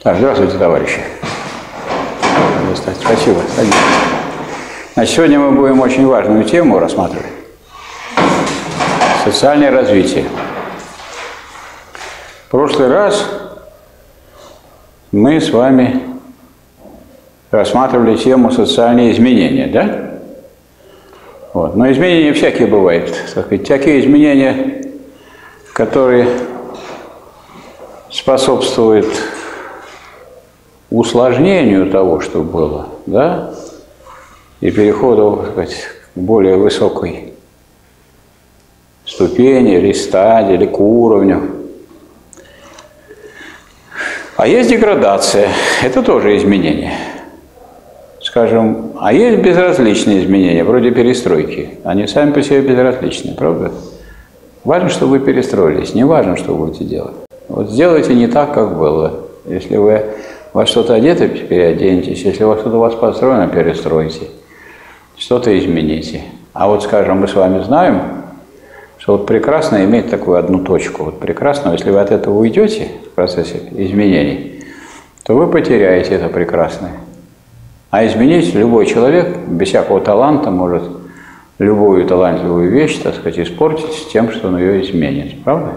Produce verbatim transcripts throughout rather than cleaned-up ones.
Так, здравствуйте, товарищи. Спасибо. Значит, сегодня мы будем очень важную тему рассматривать. Социальное развитие. В прошлый раз мы с вами рассматривали тему социальные изменения, да? Вот. Но изменения всякие бывают. Так сказать, такие изменения, которые способствуют усложнению того, что было, да, и переходу, так сказать, к более высокой ступени, или стадии, или к уровню. А есть деградация, это тоже изменение. Скажем, а есть безразличные изменения, вроде перестройки. Они сами по себе безразличны, правда? Важно, что вы перестроились, не важно, что вы будете делать. Вот сделайте не так, как было. Если вы во что-то одеты, переоденьтесь. Если во что-то у вас построено, перестройте. Что-то измените. А вот, скажем, мы с вами знаем, что вот прекрасно иметь такую одну точку. Вот прекрасно, если вы от этого уйдете в процессе изменений, то вы потеряете это прекрасное. А изменить любой человек без всякого таланта может любую талантливую вещь, так сказать, испортить тем, что он ее изменит. Правда?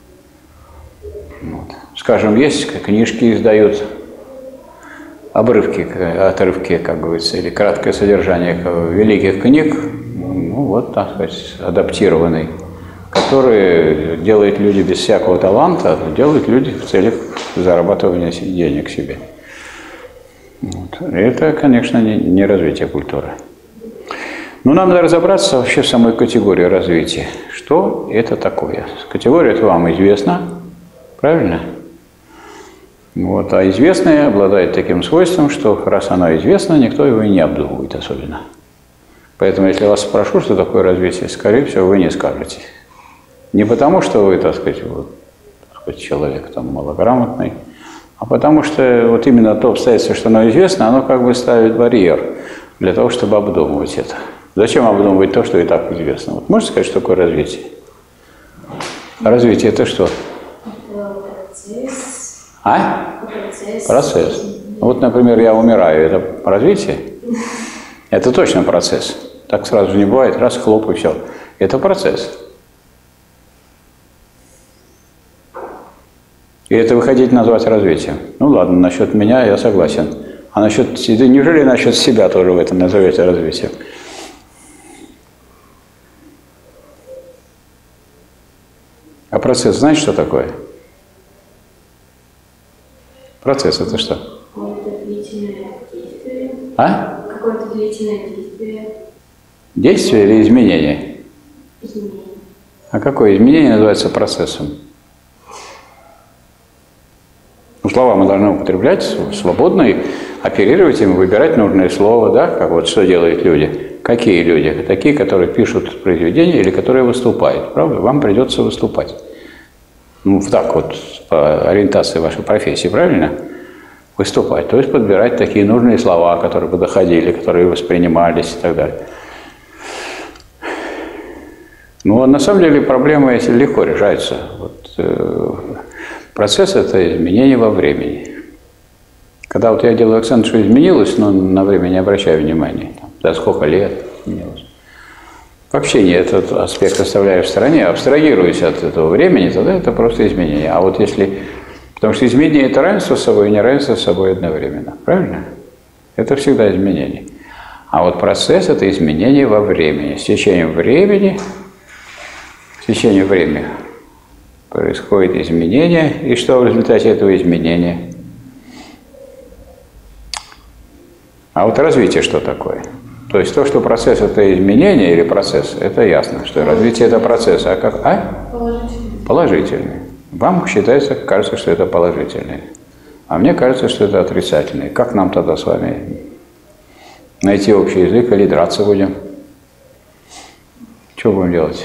Вот. Скажем, есть книжки издают, обрывки, отрывки, как говорится, или краткое содержание великих книг, ну вот, так сказать, адаптированный, которые делают люди без всякого таланта, делают люди в целях зарабатывания денег себе. Вот. Это, конечно, не, не развитие культуры. Но нам надо разобраться вообще в самой категории развития. Что это такое? Категория это вам известна, правильно? Вот. А известное обладает таким свойством, что раз оно известно, никто его и не обдумывает особенно. Поэтому, если я вас спрошу, что такое развитие, скорее всего, вы не скажете. Не потому, что вы, так сказать, вот, так сказать, человек там, малограмотный, а потому что вот именно то обстоятельство, что оно известно, оно как бы ставит барьер для того, чтобы обдумывать это. Зачем обдумывать то, что и так известно? Вот можете сказать, что такое развитие? Развитие – это что? Процесс. А? Процесс. Процесс. Вот, например, я умираю. Это развитие? Это точно процесс. Так сразу не бывает. Раз, хлоп, и все. Это процесс. И это вы хотите назвать развитием? Ну ладно, насчет меня я согласен. А насчет, неужели насчет себя тоже в этом назовете развитием? А процесс, знаете, что такое? Процесс это что? Какое-то длительное действие. А? Какое-то длительное действие. Действие или изменение? Изменение. А какое изменение называется процессом? Ну, слова мы должны употреблять свободно и оперировать им, выбирать нужное слово, да? Как вот что делают люди. Какие люди? Такие, которые пишут произведения или которые выступают. Правда? Вам придется выступать. Ну, так вот, по ориентации вашей профессии, правильно? Выступать. То есть подбирать такие нужные слова, которые бы доходили, которые воспринимались и так далее. Ну, на самом деле проблема эти легко решается. Вот, э, процесс – это изменение во времени. Когда вот я делаю акцент, что изменилось, но на время не обращаю внимания. За сколько лет изменилось. Вообще не этот аспект оставляю в стороне, абстрагируюсь от этого времени, тогда это просто изменение. А вот если... Потому что изменение – это равенство с собой и неравенство с собой одновременно. Правильно? Это всегда изменение. А вот процесс – это изменение во времени. С течением времени, с течением времени происходит изменение. И что в результате этого изменения? А вот развитие что такое? То есть то, что процесс – это изменение или процесс, это ясно, что развитие – это процесс. А как? А? Положительный. Положительный. Вам считается, кажется, что это положительный. А мне кажется, что это отрицательный. Как нам тогда с вами найти общий язык или драться будем? Что будем делать?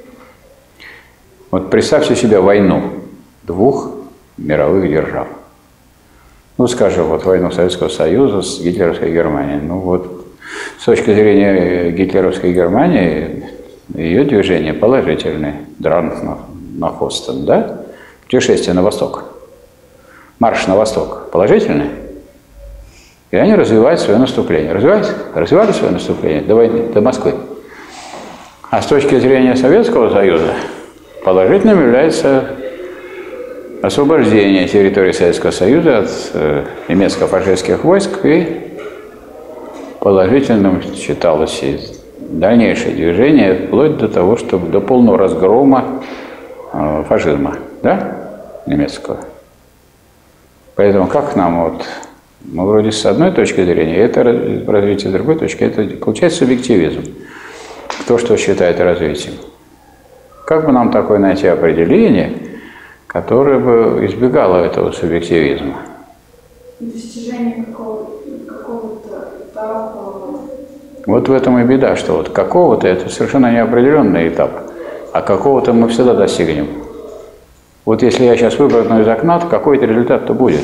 Вот представьте себе войну двух мировых держав. Ну, скажем, вот войну Советского Союза с гитлеровской Германией. Ну вот, с точки зрения гитлеровской Германии, ее движение положительное. Дрант на, на Хостен, да? Путешествие на восток. марш на восток положительный, и они развивают свое наступление. Развивались? Развивали свое наступление до войны, до Москвы. А с точки зрения Советского Союза положительным является освобождение территории Советского Союза от э, немецко-фашистских войск, и положительным считалось и дальнейшее движение вплоть до того, чтобы до полного разгрома э, фашизма, да, немецкого. Поэтому как нам вот, мы вроде с одной точки зрения, это развитие, с другой точки, это получается субъективизм. Кто что считает развитием. Как бы нам такое найти определение, которое бы избегало этого субъективизма? Достижение какого- какого-то этапа. Вот в этом и беда, что вот какого-то это совершенно неопределенный этап, а какого-то мы всегда достигнем. Вот если я сейчас выпрыгну из окна, то какой-то результат-то будет.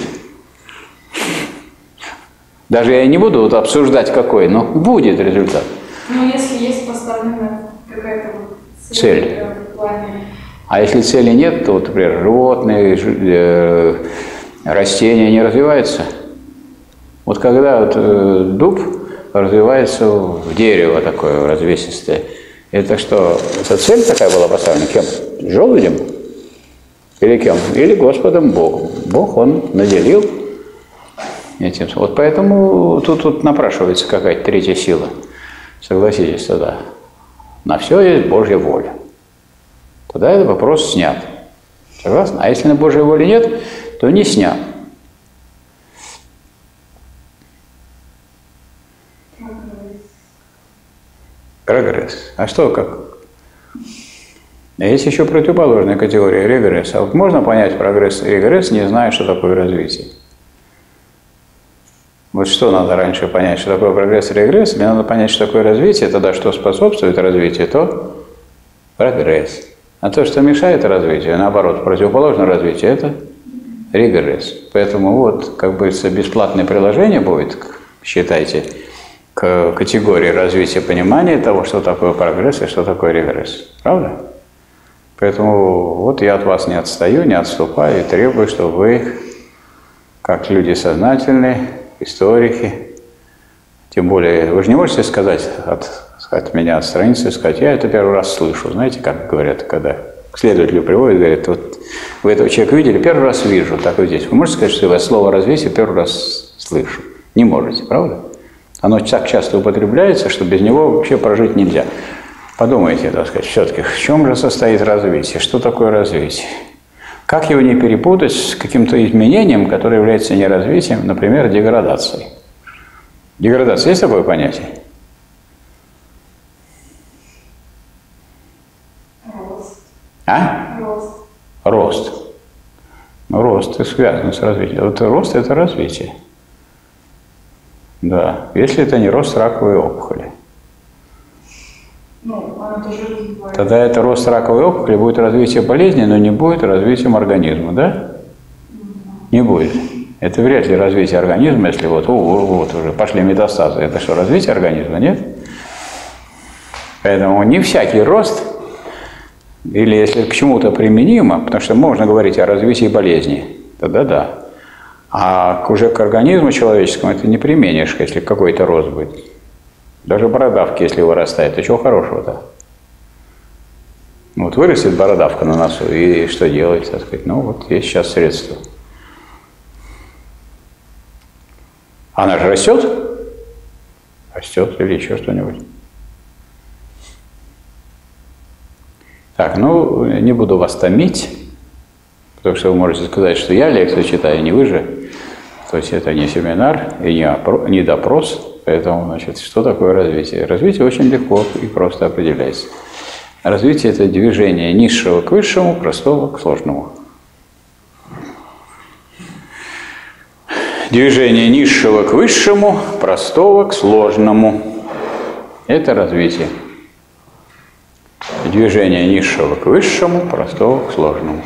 Даже я не буду вот обсуждать какой, но будет результат. Ну, если есть поставлена какая-то вот Цель. цель в плане. А если цели нет, то, вот, например, животные, э, растения не развиваются. Вот когда вот, э, дуб развивается в дерево такое развесистое, это что, это цель такая была поставлена? Кем? Желудем? Или кем? Или Господом Богом. Бог, Он наделил этим. Вот поэтому тут, тут напрашивается какая-то третья сила. Согласитесь тогда. На все есть Божья воля. Тогда этот вопрос снят. Согласны? А если на Божьей воли нет, то не снят. Прогресс. А что как? Есть еще противоположная категория регресс. А вот можно понять прогресс и регресс, не зная, что такое развитие? Вот что надо раньше понять, что такое прогресс и регресс? Мне надо понять, что такое развитие, тогда что способствует развитию, то прогресс. А то, что мешает развитию, наоборот, противоположное развитию, это регресс. Поэтому вот, как бы, бесплатное приложение будет, считайте, к категории развития понимания того, что такое прогресс и что такое регресс. Правда? Поэтому вот я от вас не отстаю, не отступаю и требую, чтобы вы, как люди сознательные, историки, тем более, вы же не можете сказать от, от меня отстраниться, сказать, я это первый раз слышу. Знаете, как говорят, когда к следователю приводят, говорят, вот вы этого человека видели, первый раз вижу, так вот здесь. Вы можете сказать, что я слово развитие первый раз слышу? Не можете, правда? Оно так часто употребляется, что без него вообще прожить нельзя. Подумайте, так сказать, все-таки, в чем же состоит развитие? Что такое развитие? Как его не перепутать с каким-то изменением, которое является не развитием, например, деградацией? Деградация есть такое понятие? Рост. А? Рост. Рост. Ну, рост связан с развитием. Вот рост – это развитие. Да. Если это не рост раковой опухоли. Ну, она тоже развивается. Тогда это рост раковой опухоли, будет развитие болезни, но не будет развитием организма, да? Не будет. Это вряд ли развитие организма, если вот, о, вот уже пошли метастазы. Это что, развитие организма, нет? Поэтому не всякий рост, или если к чему-то применимо, потому что можно говорить о развитии болезни, тогда да. А уже к организму человеческому это не применишь, если какой-то рост будет. Даже бородавки, если вырастает, то чего хорошего-то? Вот вырастет бородавка на носу, и что делать, так сказать? Ну, вот есть сейчас средства. Она же растет? Растет или еще что-нибудь. Так, ну, не буду вас томить, потому что вы можете сказать, что я лекцию читаю, не вы же. То есть это не семинар и не, опро- не допрос. Поэтому, значит, что такое развитие? Развитие очень легко и просто определяется. Развитие – это движение низшего к высшему, простого к сложному. Движение низшего к высшему, простого к сложному. Это развитие. Движение низшего к высшему, простого к сложному.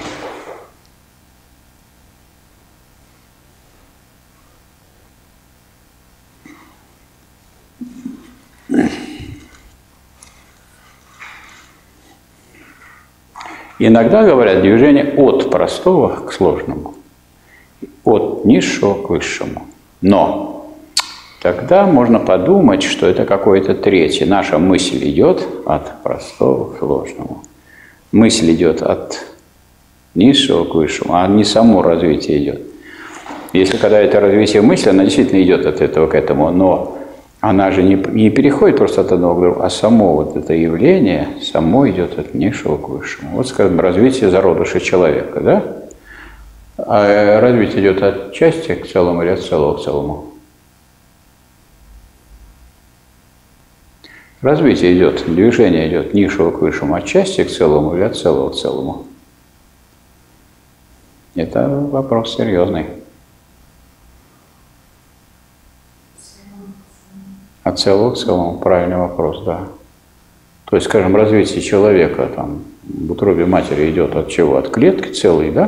Иногда говорят движение от простого к сложному. От от низшего к высшему. Но тогда можно подумать, что это какое-то третье. Наша мысль идет от простого к сложному. Мысль идет от низшего к высшему, а не само развитие идет. Если когда это развитие мысли, она действительно идет от этого к этому, но она же не, не переходит просто от одного к другому, а само вот это явление, само идет от низшего к высшему. Вот, скажем, развитие зародыша человека, да? А развитие идет от части к целому или от целого к целому? Развитие идет, движение идет от низшего к высшему, от части к целому или от целого к целому? Это вопрос серьезный. От целого к целому, правильный вопрос, да. То есть, скажем, развитие человека там, в утробе матери идет от чего? От клетки целой, да?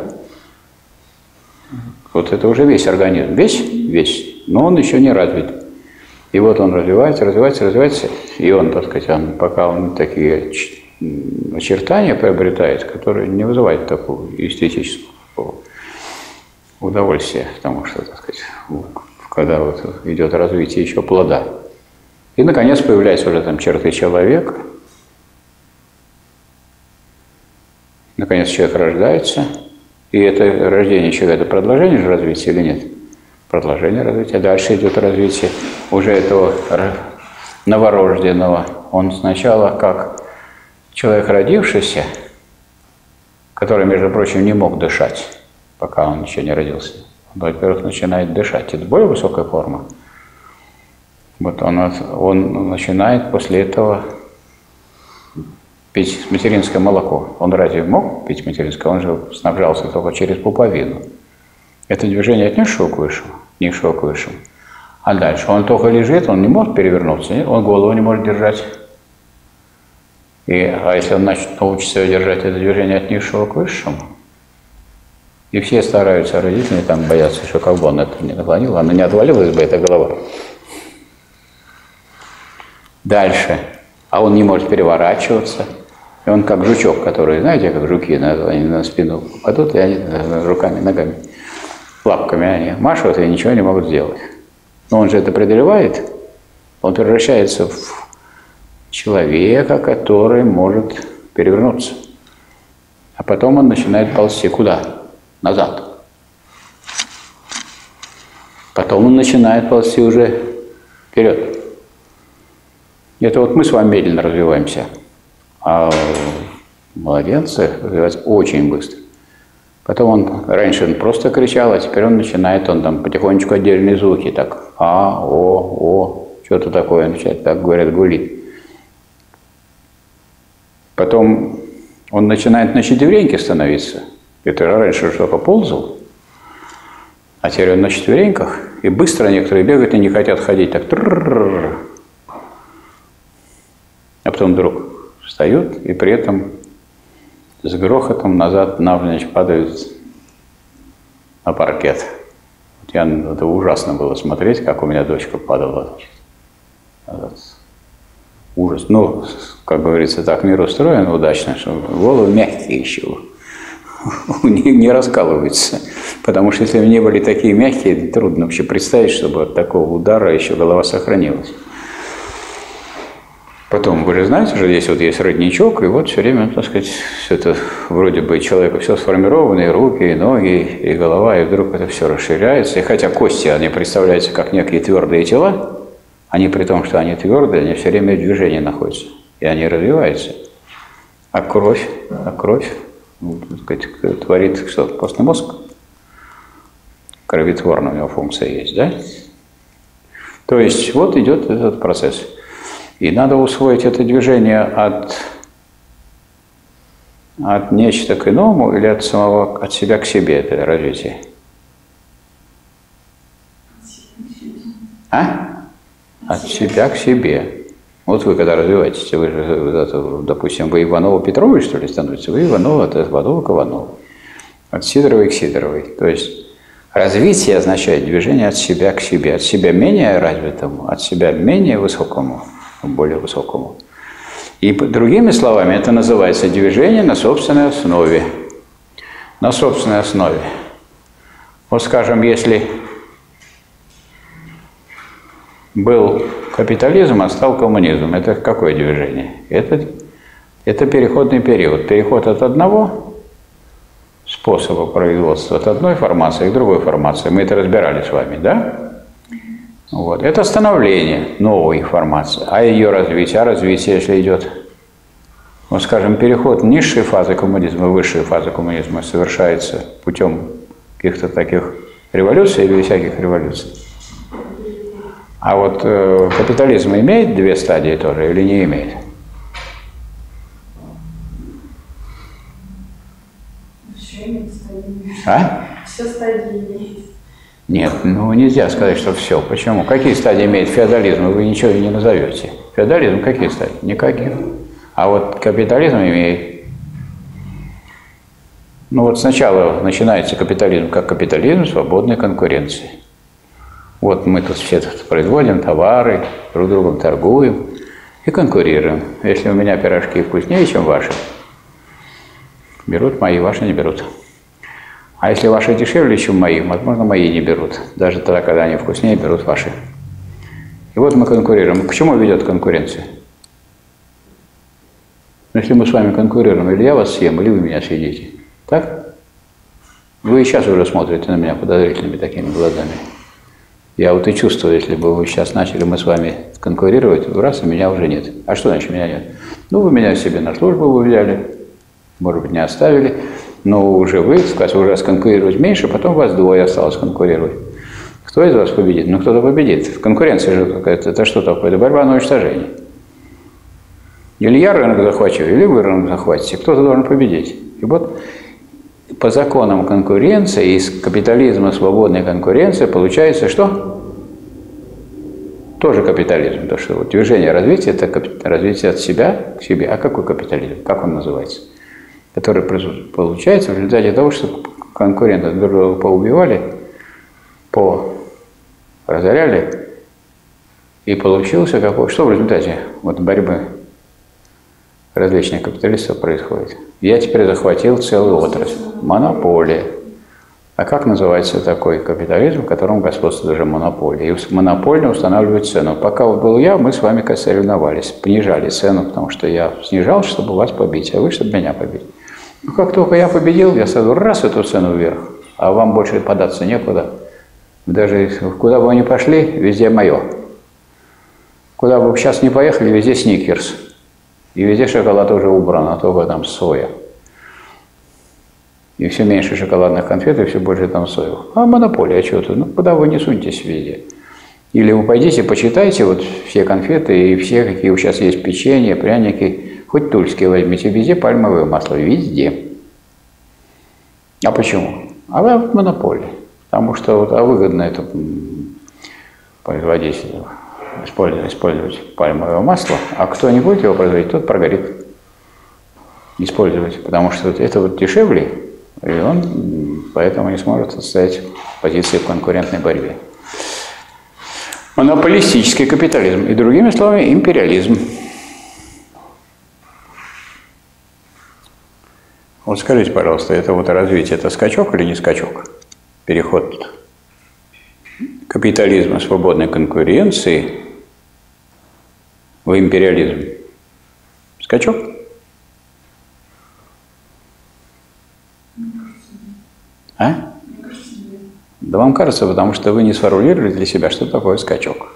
Вот это уже весь организм, весь, весь, но он еще не развит. И вот он развивается, развивается, развивается, и он, так сказать, он, пока он такие очертания приобретает, которые не вызывают такого эстетического удовольствия, потому что, так сказать, когда вот идет развитие еще плода. И, наконец, появляются уже там черты человека. Наконец, человек рождается. И это рождение человека, это продолжение же развития или нет? Продолжение развития. Дальше идет развитие уже этого новорожденного. Он сначала как человек родившийся, который, между прочим, не мог дышать, пока он еще не родился. Он, во-первых, начинает дышать. Это более высокая форма. Вот он, он начинает после этого пить материнское молоко. Он разве мог пить материнское? Он же снабжался только через пуповину. Это движение от низшего к высшему, низшего к высшему. А дальше он только лежит, он не может перевернуться, нет? Он голову не может держать. И, а если он начнет, научится держать это движение от низшего к высшему, и все стараются, родители там боятся, что как бы он это не наклонил, она не отвалилась бы, эта голова. Дальше. А он не может переворачиваться. И он как жучок, который, знаете, как жуки, они на спину попадут, и они руками, ногами, лапками они машут и ничего не могут сделать. Но он же это преодолевает. Он превращается в человека, который может перевернуться. А потом он начинает ползти куда? Назад. Потом он начинает ползти уже вперед. Это вот мы с вами медленно развиваемся, а младенцы развиваются очень быстро. Потом он, раньше он просто кричал, а теперь он начинает, он там потихонечку отдельные звуки, так, а, о, о, что-то такое начинает, так говорят, гулит. Потом он начинает на четвереньки становиться. Это раньше уже только ползал, а теперь он на четвереньках, и быстро некоторые бегают и не хотят ходить, так, тррррррр. А потом вдруг встают и при этом с грохотом назад навзничь падают на паркет. Вот я, это ужасно было смотреть, как у меня дочка падала. Ужас. Ну, как говорится, так мир устроен удачно, что головы мягкие еще. Не раскалываются. Потому что если бы не были такие мягкие, трудно вообще представить, чтобы от такого удара еще голова сохранилась. Потом, вы же знаете, что здесь вот есть родничок, и вот все время, так сказать, все это вроде бы человека все сформировано, и руки, и ноги, и голова, и вдруг это все расширяется. И хотя кости, они представляются как некие твердые тела, они при том, что они твердые, они все время в движении находятся, и они развиваются. А кровь, а кровь, ну, так сказать, творит что? Костный мозг. Кровотворная у него функция есть, да? То есть вот идет этот процесс. И надо усвоить это движение от, от нечто к иному или от самого, от себя к себе, это развитие. А? От себя к себе. Вот вы когда развиваетесь, вы же, допустим, вы Иванова Петровой, что ли, становитесь? Вы Иванова, от Иванова к Иванову. От Сидоровой к Сидоровой. То есть развитие означает движение от себя к себе. От себя менее развитому, от себя менее высокому. Более высокому. И другими словами, это называется движение на собственной основе. На собственной основе. Вот скажем, если был капитализм, а стал коммунизм, это какое движение? Это, это переходный период. Переход от одного способа производства, от одной формации к другой формации. Мы это разбирали с вами, да? Вот. Это становление новой формации. А ее развитие, а развитие, если идет, вот скажем, переход низшей фазы коммунизма в высшую фазу коммунизма совершается путем каких-то таких революций или всяких революций. А вот э, капитализм имеет две стадии тоже или не имеет? Все имеет стадии. А? Все стадии имеет. Нет, ну нельзя сказать, что все. Почему? Какие стадии имеет феодализм? Вы ничего не назовете. Феодализм какие стадии? Никаких. А вот капитализм имеет. Ну вот сначала начинается капитализм как капитализм свободной конкуренции. Вот мы тут все тут производим товары, друг другом торгуем и конкурируем. Если у меня пирожки вкуснее, чем ваши, берут мои, ваши не берут. А если ваши дешевле, чем мои, возможно, мои не берут. Даже тогда, когда они вкуснее, берут ваши. И вот мы конкурируем. К чему ведет конкуренция? Если мы с вами конкурируем, или я вас съем, или вы меня съедите. Так? Вы и сейчас уже смотрите на меня подозрительными такими глазами. Я вот и чувствую, если бы вы сейчас начали мы с вами конкурировать, раз, и меня уже нет. А что значит меня нет? Ну, вы меня себе на службу вы взяли, может быть, не оставили, но уже вы, скажем, уже сконкурировать меньше, потом вас двое осталось конкурировать. Кто из вас победит? Ну, кто-то победит. Конкуренция же какая-то, это что такое? Это борьба на уничтожение. Или я рынок захвачу, или вы рынок захватите. Кто-то должен победить. И вот по законам конкуренции, из капитализма свободной конкуренции получается что? Тоже капитализм. То, что вот движение развития – это развитие от себя к себе. А какой капитализм? Как он называется? Который получается в результате того, что конкуренты друг друга поубивали, поразоряли, и получился какой? Что в результате вот борьбы различных капиталистов происходит? Я теперь захватил целую отрасль. Монополия. А как называется такой капитализм, в котором господствует уже монополия? И монопольно устанавливает цену. Пока вот был я, мы с вами соревновались, понижали цену, потому что я снижал, чтобы вас побить, а вы, чтобы меня побить. Ну, как только я победил, я сразу раз эту цену вверх, а вам больше податься некуда. Даже куда бы вы ни пошли, везде мое. Куда бы вы сейчас не поехали, везде сникерс. И везде шоколад уже убран, а только там соя. И все меньше шоколадных конфет, и все больше там соя. А монополия, а что тут? Ну, куда вы не сунетесь везде? Или вы пойдите, почитайте вот все конфеты и все, какие у сейчас есть печенье, пряники. Хоть тульские возьмите, везде пальмовое масло, везде. А почему? А вот монополия. Потому что вот, а выгодно это производить, использовать, использовать пальмовое масло, а кто не будет его производить, тот прогорит. Использовать, потому что это вот дешевле, и он поэтому не сможет отстоять позиции в конкурентной борьбе. Монополистический капитализм и, другими словами, империализм. Вот скажите, пожалуйста, это вот развитие, это скачок или не скачок? Переход капитализма свободной конкуренции в империализм. Скачок? А? Да вам кажется, потому что вы не сформулировали для себя, что такое скачок.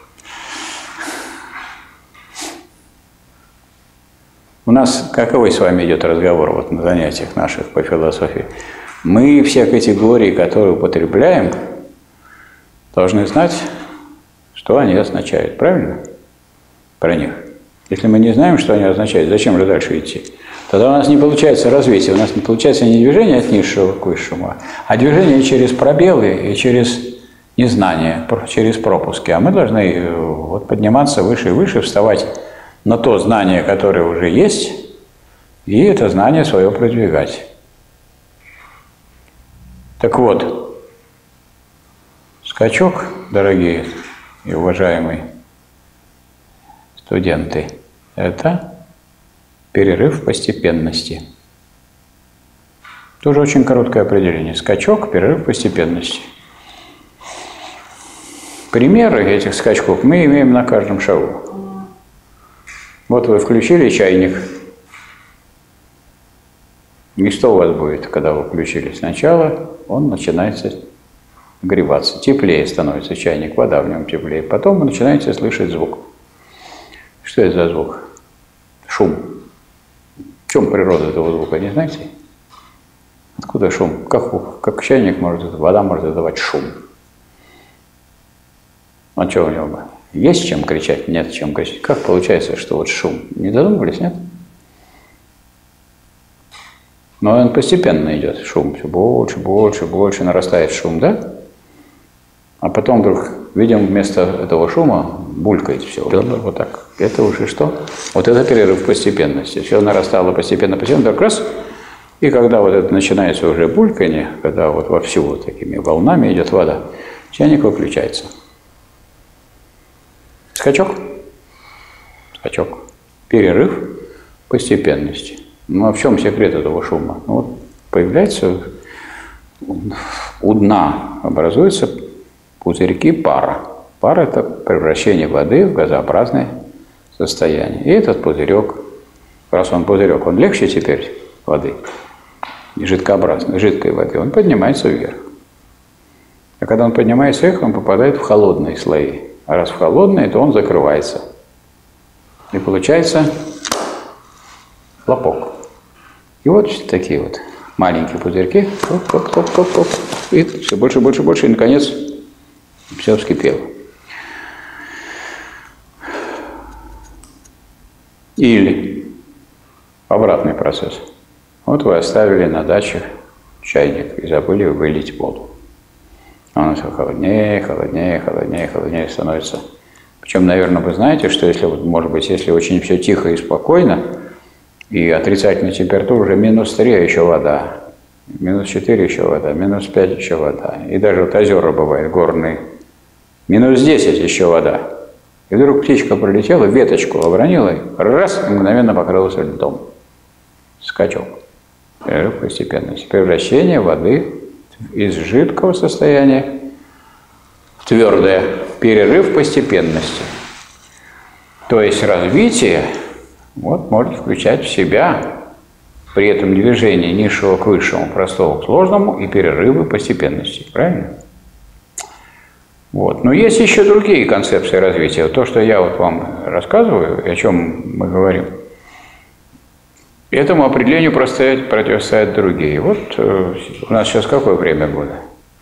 У нас какой с вами идет разговор вот на занятиях наших по философии? Мы все категории, которые употребляем, должны знать, что они означают. Правильно? Про них. Если мы не знаем, что они означают, зачем же дальше идти? Тогда у нас не получается развитие, у нас не получается не движение от низшего к высшему, а движение через пробелы и через незнание, через пропуски. А мы должны вот подниматься выше и выше, вставать на то знание, которое уже есть, и это знание свое продвигать. Так вот, скачок, дорогие и уважаемые студенты, это перерыв постепенности. Тоже очень короткое определение. Скачок, перерыв постепенности. примеры этих скачков мы имеем на каждом шагу. Вот вы включили чайник. И что у вас будет, когда вы включили? Сначала он начинается нагреваться, теплее становится чайник, вода в нем теплее. Потом вы начинаете слышать звук. Что это за звук? Шум. В чем природа этого звука, не знаете? Откуда шум? Как, как чайник может, вода может издавать шум? А что у него? Есть чем кричать? Нет чем кричать. Как получается, что вот шум? Не додумывались, нет? Но он постепенно идет, шум. Все больше, больше, больше нарастает шум, да? А потом вдруг видим, вместо этого шума булькает все. Вот так. Это уже что? Вот это перерыв постепенности. Все нарастало постепенно, постепенно, так раз. И когда вот это начинается уже бульканье, когда вот вовсю вот такими волнами идет вода, чайник выключается. Скачок. Скачок. Перерыв постепенности. Ну а в чем секрет этого шума? Ну, вот появляется у дна образуются пузырьки пара. Пар – это превращение воды в газообразное состояние. И этот пузырек, раз он пузырек, он легче теперь воды, жидкообразной, жидкой воды, он поднимается вверх. А когда он поднимается вверх, он попадает в холодные слои. А раз в холодные, то он закрывается. И получается хлопок. И вот такие вот маленькие пузырьки. Оп, оп, оп, оп, оп. И все больше, больше, больше. И, наконец, все вскипело. Или обратный процесс. Вот вы оставили на даче чайник и забыли вылить воду. Он все холоднее, холоднее, холоднее, холоднее становится. Причем, наверное, вы знаете, что если, вот, может быть, если очень все тихо и спокойно, и отрицательная температура уже минус три, а еще вода, минус четыре еще вода, минус пять еще вода. И даже вот озера бывают горные, минус десять еще вода. И вдруг птичка пролетела, веточку обронила, раз, и мгновенно покрылась льдом. Скачок. Перерыв постепенности. Превращение воды из жидкого состояния в твердое. Перерыв постепенности. То есть развитие вот, может включать в себя при этом движение низшего к высшему, простого к сложному и перерывы постепенности. Правильно? Вот. Но есть еще другие концепции развития. То, что я вот вам рассказываю, о чем мы говорим, этому определению противостоят другие. Вот э, у нас сейчас какое время года?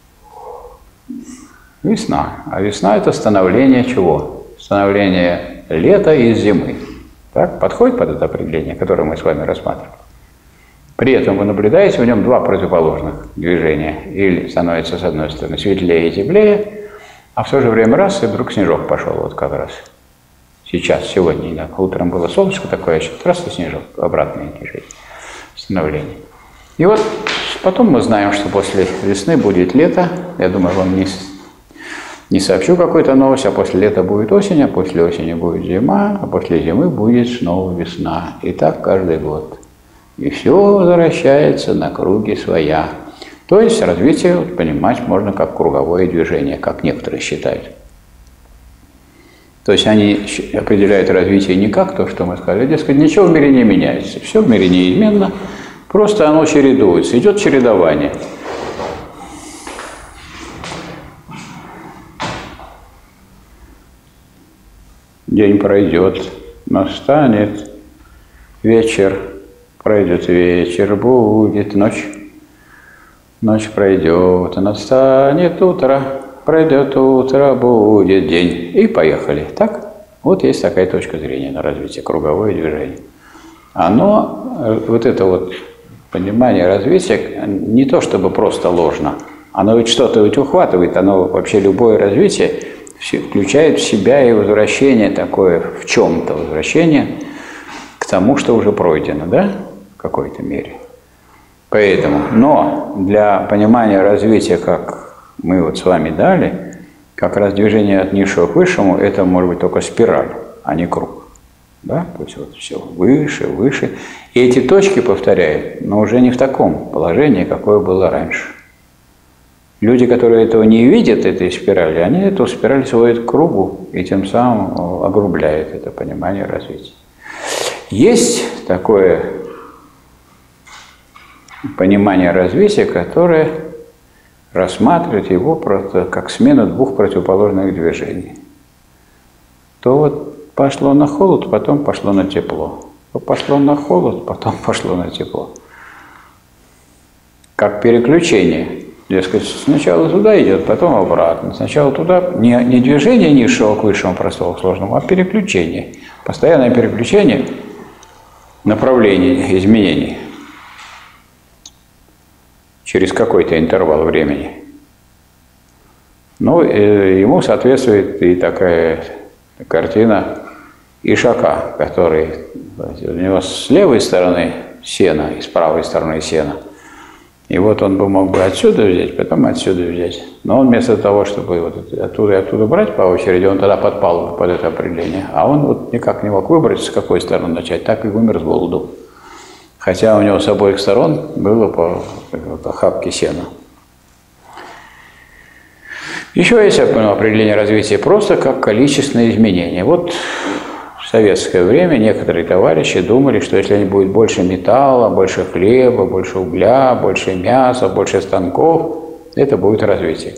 Весна. А весна – это становление чего? Становление лета из зимы. Так? Подходит под это определение, которое мы с вами рассматриваем? При этом вы наблюдаете в нем два противоположных движения. Или становится, с одной стороны, светлее и теплее, а в то же время раз, и вдруг снежок пошел вот как раз. Сейчас, сегодня, да, утром было солнышко такое, а сейчас раз и снежок, обратное движение, становление. И вот потом мы знаем, что после весны будет лето. Я думаю, вам не, не сообщу какую-то новость, а после лета будет осень, а после осени будет зима, а после зимы будет снова весна. И так каждый год. И все возвращается на круги своя. То есть развитие вот, понимать можно как круговое движение, как некоторые считают. То есть они определяют развитие не как то, что мы сказали, дескать, ничего в мире не меняется, все в мире неизменно, просто оно чередуется, идет чередование. День пройдет, настанет вечер, пройдет вечер, будет ночь. Ночь пройдет, настанет утро, пройдет утро, будет день. И поехали. Так? Вот есть такая точка зрения на развитие, круговое движение. Оно, вот это вот понимание развития, не то чтобы просто ложно, оно ведь что-то ведь ухватывает, оно вообще любое развитие включает в себя и возвращение такое, в чем-то возвращение к тому, что уже пройдено, да, в какой-то мере. Поэтому, но для понимания развития, как мы вот с вами дали, как раз движение от низшего к высшему, это может быть только спираль, а не круг. Да? То есть вот все выше, выше. И эти точки повторяют, но уже не в таком положении, какое было раньше. Люди, которые этого не видят, этой спирали, они эту спираль сводят к кругу и тем самым огрубляют это понимание развития. Есть такое понимание развития, которое рассматривает его просто как смену двух противоположных движений. То вот пошло на холод, потом пошло на тепло. То пошло на холод, потом пошло на тепло. Как переключение. Дескать, сначала туда идет, потом обратно. Сначала туда не, не движение низшего к высшему, простого, к сложному, а переключение. Постоянное переключение направления, изменений через какой-то интервал времени. Ну, ему соответствует и такая картина ишака, который у него с левой стороны сено и с правой стороны сено. И вот он бы мог бы отсюда взять, потом отсюда взять. Но он вместо того, чтобы вот оттуда и оттуда брать по очереди, он тогда подпал бы под это определение. А он вот никак не мог выбрать, с какой стороны начать, так и умер с голоду. Хотя у него с обоих сторон было по вот, охапке сена. Еще есть определение развития просто как количественное изменение. Вот в советское время некоторые товарищи думали, что если будет больше металла, больше хлеба, больше угля, больше мяса, больше станков, это будет развитие.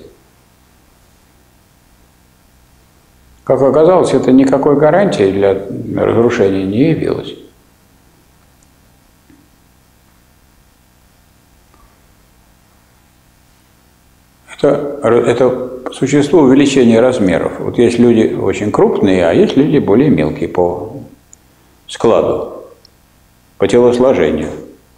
Как оказалось, это никакой гарантии для разрушения не явилось. Это, это существо увеличения размеров. Вот есть люди очень крупные, а есть люди более мелкие по складу, по телосложению.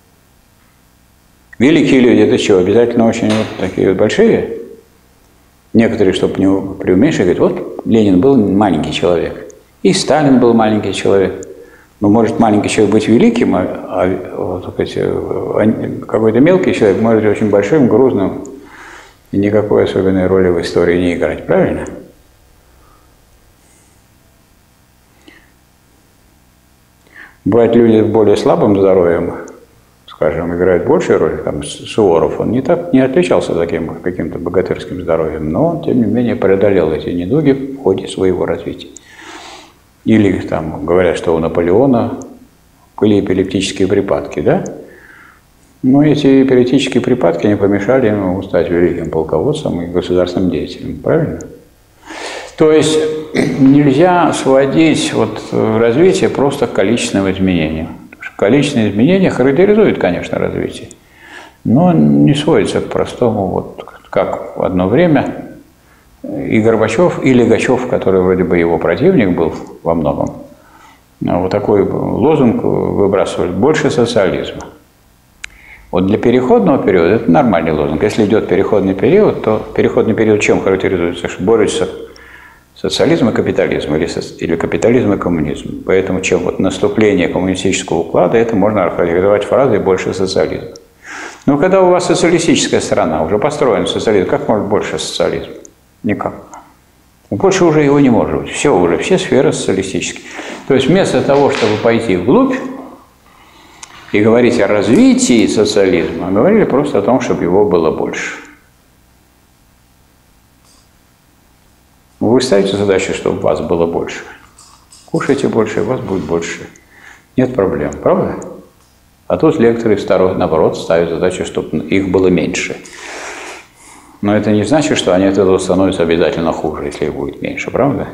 Великие люди – это что, обязательно очень вот такие вот большие? Некоторые, чтобы не преуменьшить, говорят, вот Ленин был маленький человек, и Сталин был маленький человек. Ну, может маленький человек быть великим, а, а вот, какой-то мелкий человек может быть очень большим, грузным, и никакой особенной роли в истории не играть, правильно? Бывают люди с более слабым здоровьем, скажем, играют большую роль. Там Суворов, он не, так, не отличался таким каким-то богатырским здоровьем, но, тем не менее, преодолел эти недуги в ходе своего развития. Или там говорят, что у Наполеона были эпилептические припадки, да? Но эти эпилептические припадки не помешали ему стать великим полководцем и государственным деятелем, правильно? То есть нельзя сводить вот развитие просто к количественным изменениям. Количественные изменения характеризуют, конечно, развитие, но не сводится к простому, вот как в одно время и Горбачев, и Лигачев, который вроде бы его противник был во многом, вот такой лозунг выбрасывали: больше социализма. Вот для переходного периода это нормальный лозунг. Если идет переходный период, то переходный период чем характеризуется? Что борется социализм и капитализм, или, или капитализм и коммунизм. Поэтому чем вот наступление коммунистического уклада, это можно характеризовать фразой «больше социализма». Но когда у вас социалистическая страна, уже построен социализм, как может больше социализма? Никак. Больше уже его не может быть. Все уже, все сферы социалистические. То есть вместо того, чтобы пойти вглубь и говорить о развитии социализма, говорили просто о том, чтобы его было больше. Вы ставите задачу, чтобы вас было больше. Кушайте больше, и вас будет больше. Нет проблем, правда? А тут лекторы второй, наоборот, ставят задачу, чтобы их было меньше. Но это не значит, что они от этого становятся обязательно хуже, если их будет меньше, правда?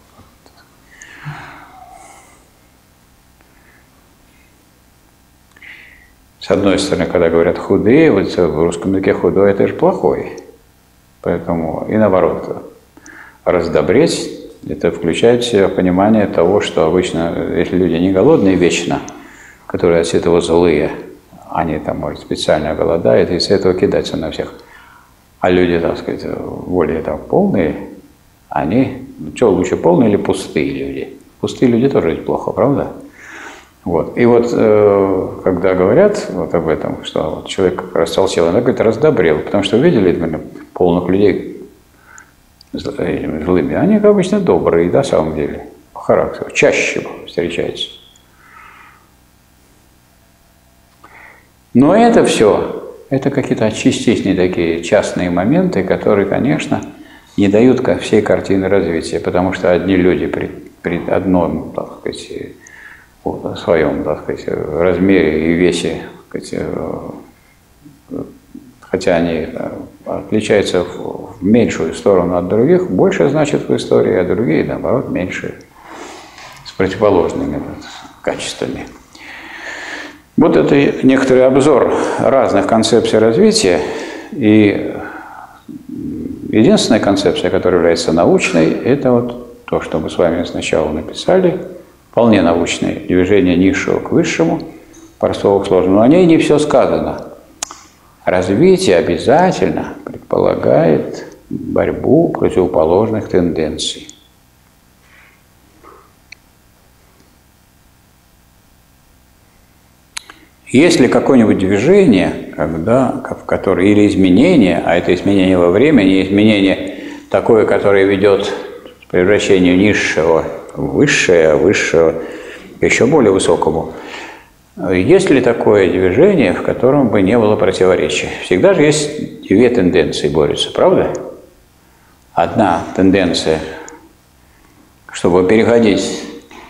С одной стороны, когда говорят худые, вот в русском языке худой – это же плохой. Поэтому и наоборот. Раздобреть – это включает в себя понимание того, что обычно, если люди не голодные вечно, которые от этого злые, они там, может, специально голодают, и с этого кидаются на всех. А люди, так сказать, более там полные, они, ну, что лучше, полные или пустые люди? Пустые люди тоже плохо, правда? Вот. И вот, э, когда говорят вот об этом, что вот человек растолстел, он говорит, раздобрел, потому что видели, наверное, полных людей злыми, они, как обычно, добрые, на самом деле, по характеру, чаще встречаются. Но это все Это какие-то частичные такие частные моменты, которые, конечно, не дают всей картины развития, потому что одни люди при, при одном, так сказать, своем, так сказать, размере и весе, так сказать, хотя они отличаются в меньшую сторону от других, больше значит в истории, а другие, наоборот, меньше, с противоположными качествами. Вот это некоторый обзор разных концепций развития, и единственная концепция, которая является научной, это вот то, что мы с вами сначала написали, вполне научное движение низшего к высшему, простого к сложному. Но о ней не все сказано. Развитие обязательно предполагает борьбу противоположных тенденций. Есть ли какое-нибудь движение, когда, в которое, или изменение, а это изменение во времени, изменение такое, которое ведет к превращению низшего в высшее, а высшего к еще более высокому, есть ли такое движение, в котором бы не было противоречия? Всегда же есть две тенденции борются, правда? Одна тенденция, чтобы переходить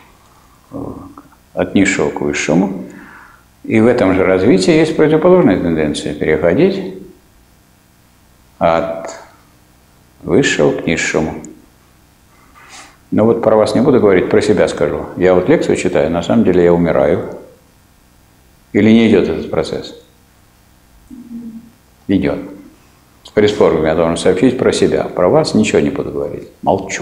от низшего к высшему, и в этом же развитии есть противоположная тенденция – переходить от высшего к низшему. Но вот про вас не буду говорить, про себя скажу. Я вот лекцию читаю, на самом деле я умираю. Или не идет этот процесс? Идет. С прискорбием я должен сообщить про себя. Про вас ничего не буду говорить. Молчу.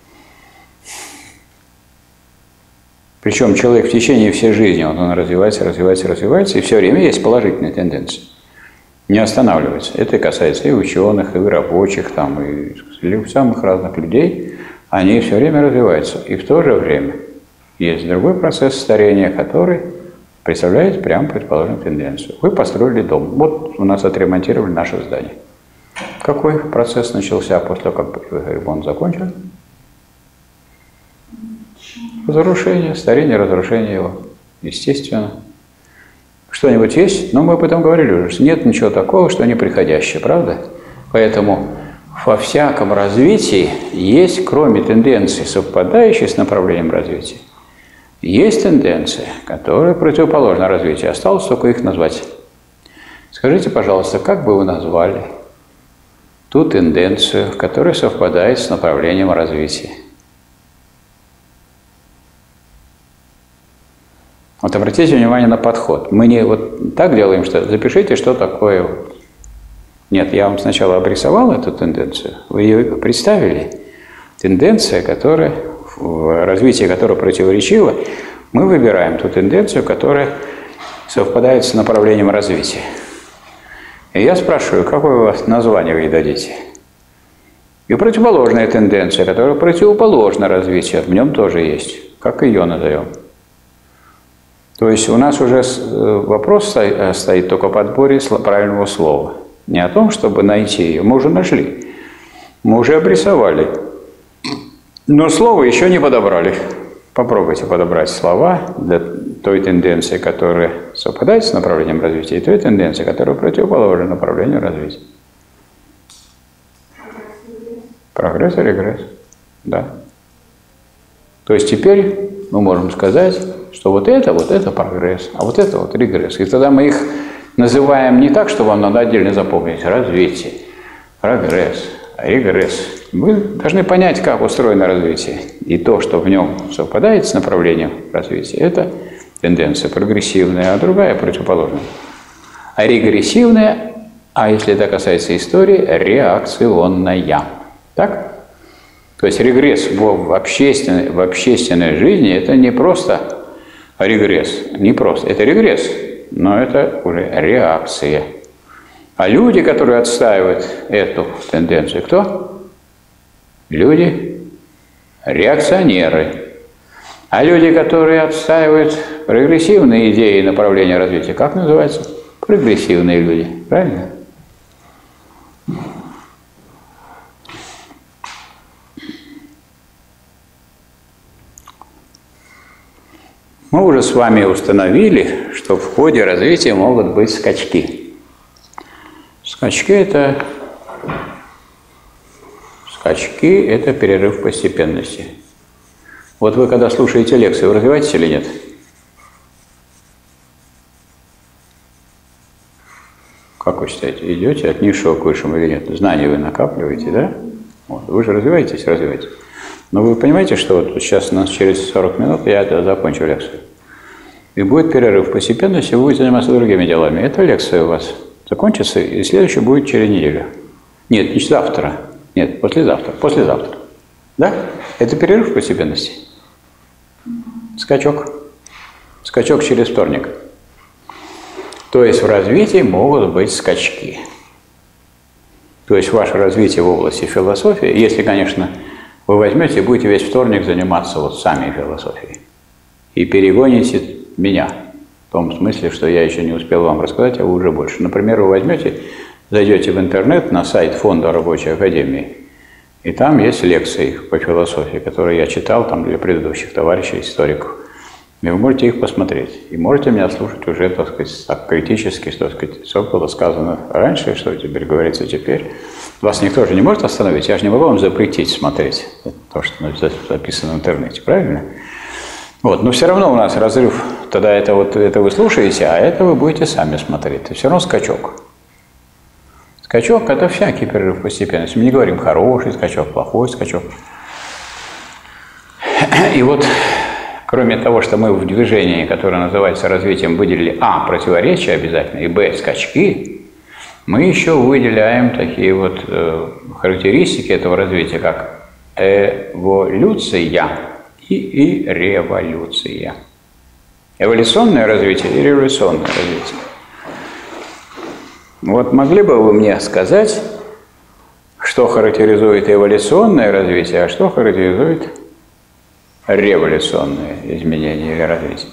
Причем человек в течение всей жизни, он, он развивается, развивается, развивается, и все время есть положительные тенденции. Не останавливается. Это касается и ученых, и рабочих, там, и самых разных людей. Они все время развиваются. И в то же время есть другой процесс старения, который представляет прямо противоположную тенденцию. Вы построили дом. Вот у нас отремонтировали наше здание. Какой процесс начался после того, как ремонт закончен? Разрушение, старение, разрушение его. Естественно. Что-нибудь есть? Но мы об этом говорили уже. Нет ничего такого, что неприходящее, правда? Поэтому во всяком развитии есть, кроме тенденций, совпадающих с направлением развития, есть тенденции, которые противоположны развитию. Осталось только их назвать. Скажите, пожалуйста, как бы вы назвали ту тенденцию, которая совпадает с направлением развития? Вот обратите внимание на подход. Мы не вот так делаем, что запишите, что такое. Вот. Нет, я вам сначала обрисовал эту тенденцию, вы ее представили. Тенденция, которая, в развитии которой противоречива, мы выбираем ту тенденцию, которая совпадает с направлением развития. И я спрашиваю, какое у вас название вы ей дадите? И противоположная тенденция, которая противоположна развитию, в нем тоже есть. Как ее назовем? То есть у нас уже вопрос стоит только о подборе правильного слова. Не о том, чтобы найти ее. Мы уже нашли. Мы уже обрисовали. Но слово еще не подобрали. Попробуйте подобрать слова для той тенденции, которая совпадает с направлением развития, и той тенденции, которая противоположна направлению развития. Прогресс и регресс. Да. То есть теперь мы можем сказать, что вот это, вот это прогресс, а вот это вот регресс. И тогда мы их называем не так, что вам надо отдельно запомнить. Развитие, прогресс, регресс. Вы должны понять, как устроено развитие. И то, что в нем совпадает с направлением развития, это тенденция прогрессивная, а другая противоположная. А регрессивная, а если это касается истории, реакционная. Так? То есть регресс в общественной, в общественной жизни – это не просто регресс, не просто. Это регресс, но это уже реакция. А люди, которые отстаивают эту тенденцию, кто? Люди реакционеры. А люди, которые отстаивают прогрессивные идеи и направления развития, как называются? Прогрессивные люди. Правильно? Мы уже с вами установили, что в ходе развития могут быть скачки. Скачки – это скачки – это перерыв постепенности. Вот вы, когда слушаете лекцию, вы развиваетесь или нет? Как вы считаете, идете от низшего к высшему или нет? Знания вы накапливаете, да? Вот. Вы же развиваетесь, развиваетесь. Но вы понимаете, что вот сейчас у нас через сорок минут я закончу лекцию. И будет перерыв постепенности, вы будете заниматься другими делами. Эта лекция у вас закончится, и следующая будет через неделю. Нет, не завтра. Нет, послезавтра. Послезавтра. Да? Это перерыв постепенности. Скачок. Скачок через вторник. То есть в развитии могут быть скачки. То есть ваше развитие в области философии, если, конечно, вы возьмете и будете весь вторник заниматься вот сами философией и перегоните меня, в том смысле, что я еще не успел вам рассказать, а вы уже больше. Например, вы возьмете, зайдете в интернет на сайт Фонда Рабочей Академии, и там есть лекции по философии, которые я читал там для предыдущих товарищей, историков. И вы можете их посмотреть. И можете меня слушать уже, так сказать, так критически, что, так сказать, все было сказано раньше, что теперь говорится теперь. Вас никто же не может остановить. Я же не могу вам запретить смотреть то, что записано в интернете, правильно? Вот, но все равно у нас разрыв, тогда это, вот, это вы слушаете, а это вы будете сами смотреть. Это все равно скачок. Скачок – это всякий перерыв постепенности. Мы не говорим хороший скачок, плохой скачок. И вот, кроме того, что мы в движении, которое называется развитием, выделили а. противоречия обязательно, и б. скачки, мы еще выделяем такие вот э, характеристики этого развития, как эволюция и, и революция. Эволюционное развитие и революционное развитие. Вот могли бы вы мне сказать, что характеризует эволюционное развитие, а что характеризует революционное изменение или развитие?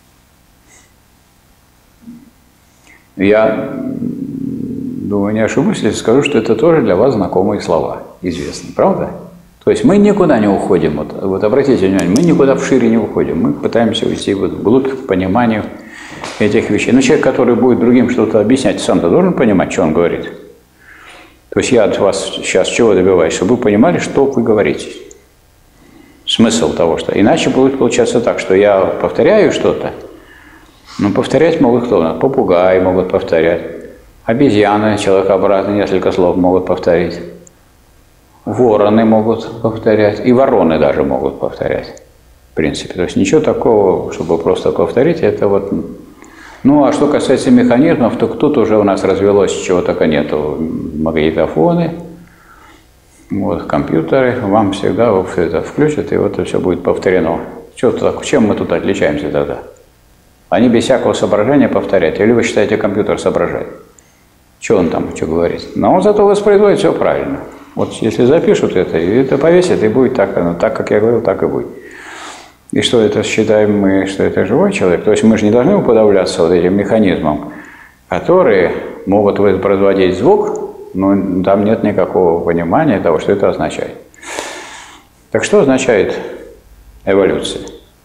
Я думаю, не ошибусь, если скажу, что это тоже для вас знакомые слова, известные, правда? То есть мы никуда не уходим, вот, вот обратите внимание, мы никуда вшире не уходим, мы пытаемся уйти вот вглубь к пониманию этих вещей. Но человек, который будет другим что-то объяснять, сам-то должен понимать, что он говорит. То есть я от вас сейчас чего добиваюсь, чтобы вы понимали, что вы говорите. Смысл того, что... Иначе будет получаться так, что я повторяю что-то, но повторять могут кто? Попугаи могут повторять, обезьяны, человекообразные несколько слов могут повторить, вороны могут повторять, и вороны даже могут повторять, в принципе. То есть ничего такого, чтобы просто повторить, это вот... Ну, а что касается механизмов, то тут уже у нас развелось, чего только нету. Магнитофоны, вот, компьютеры, вам всегда вот все это включат, и вот это все будет повторено. Что-то, чем мы тут отличаемся тогда? Они без всякого соображения повторяют. Или вы считаете, компьютер соображает? Что он там, что говорит? Но он зато воспроизводит все правильно. Вот если запишут это, и это повесят, и будет так, ну, так, как я говорил, так и будет. И что это считаем мы, что это живой человек? То есть мы же не должны уподавляться вот этим механизмам, которые могут воспроизводить звук, но там нет никакого понимания того, что это означает. Так что означает эволюция?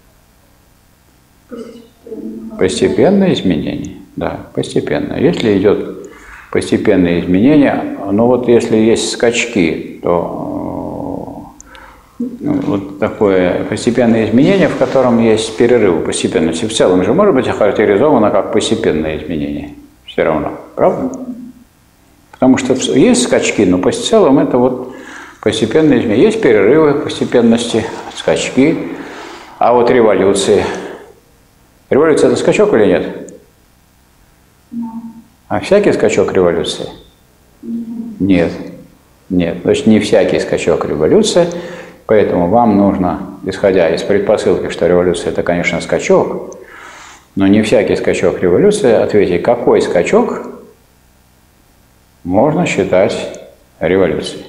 Постепенное изменение. Да, постепенно. Если идет постепенное изменение, но вот если есть скачки, то вот такое постепенное изменение, в котором есть перерыв постепенности, в целом же может быть охарактеризовано как постепенное изменение. Все равно. Правда? Потому что есть скачки, но в целом это вот постепенное изменение. Есть перерывы постепенности, скачки, а вот революции. Революция – это скачок или нет? А всякий скачок революции? Нет. Нет. Значит, не всякий скачок революции. Поэтому вам нужно, исходя из предпосылки, что революция – это, конечно, скачок, но не всякий скачок революции, ответить, какой скачок можно считать революцией.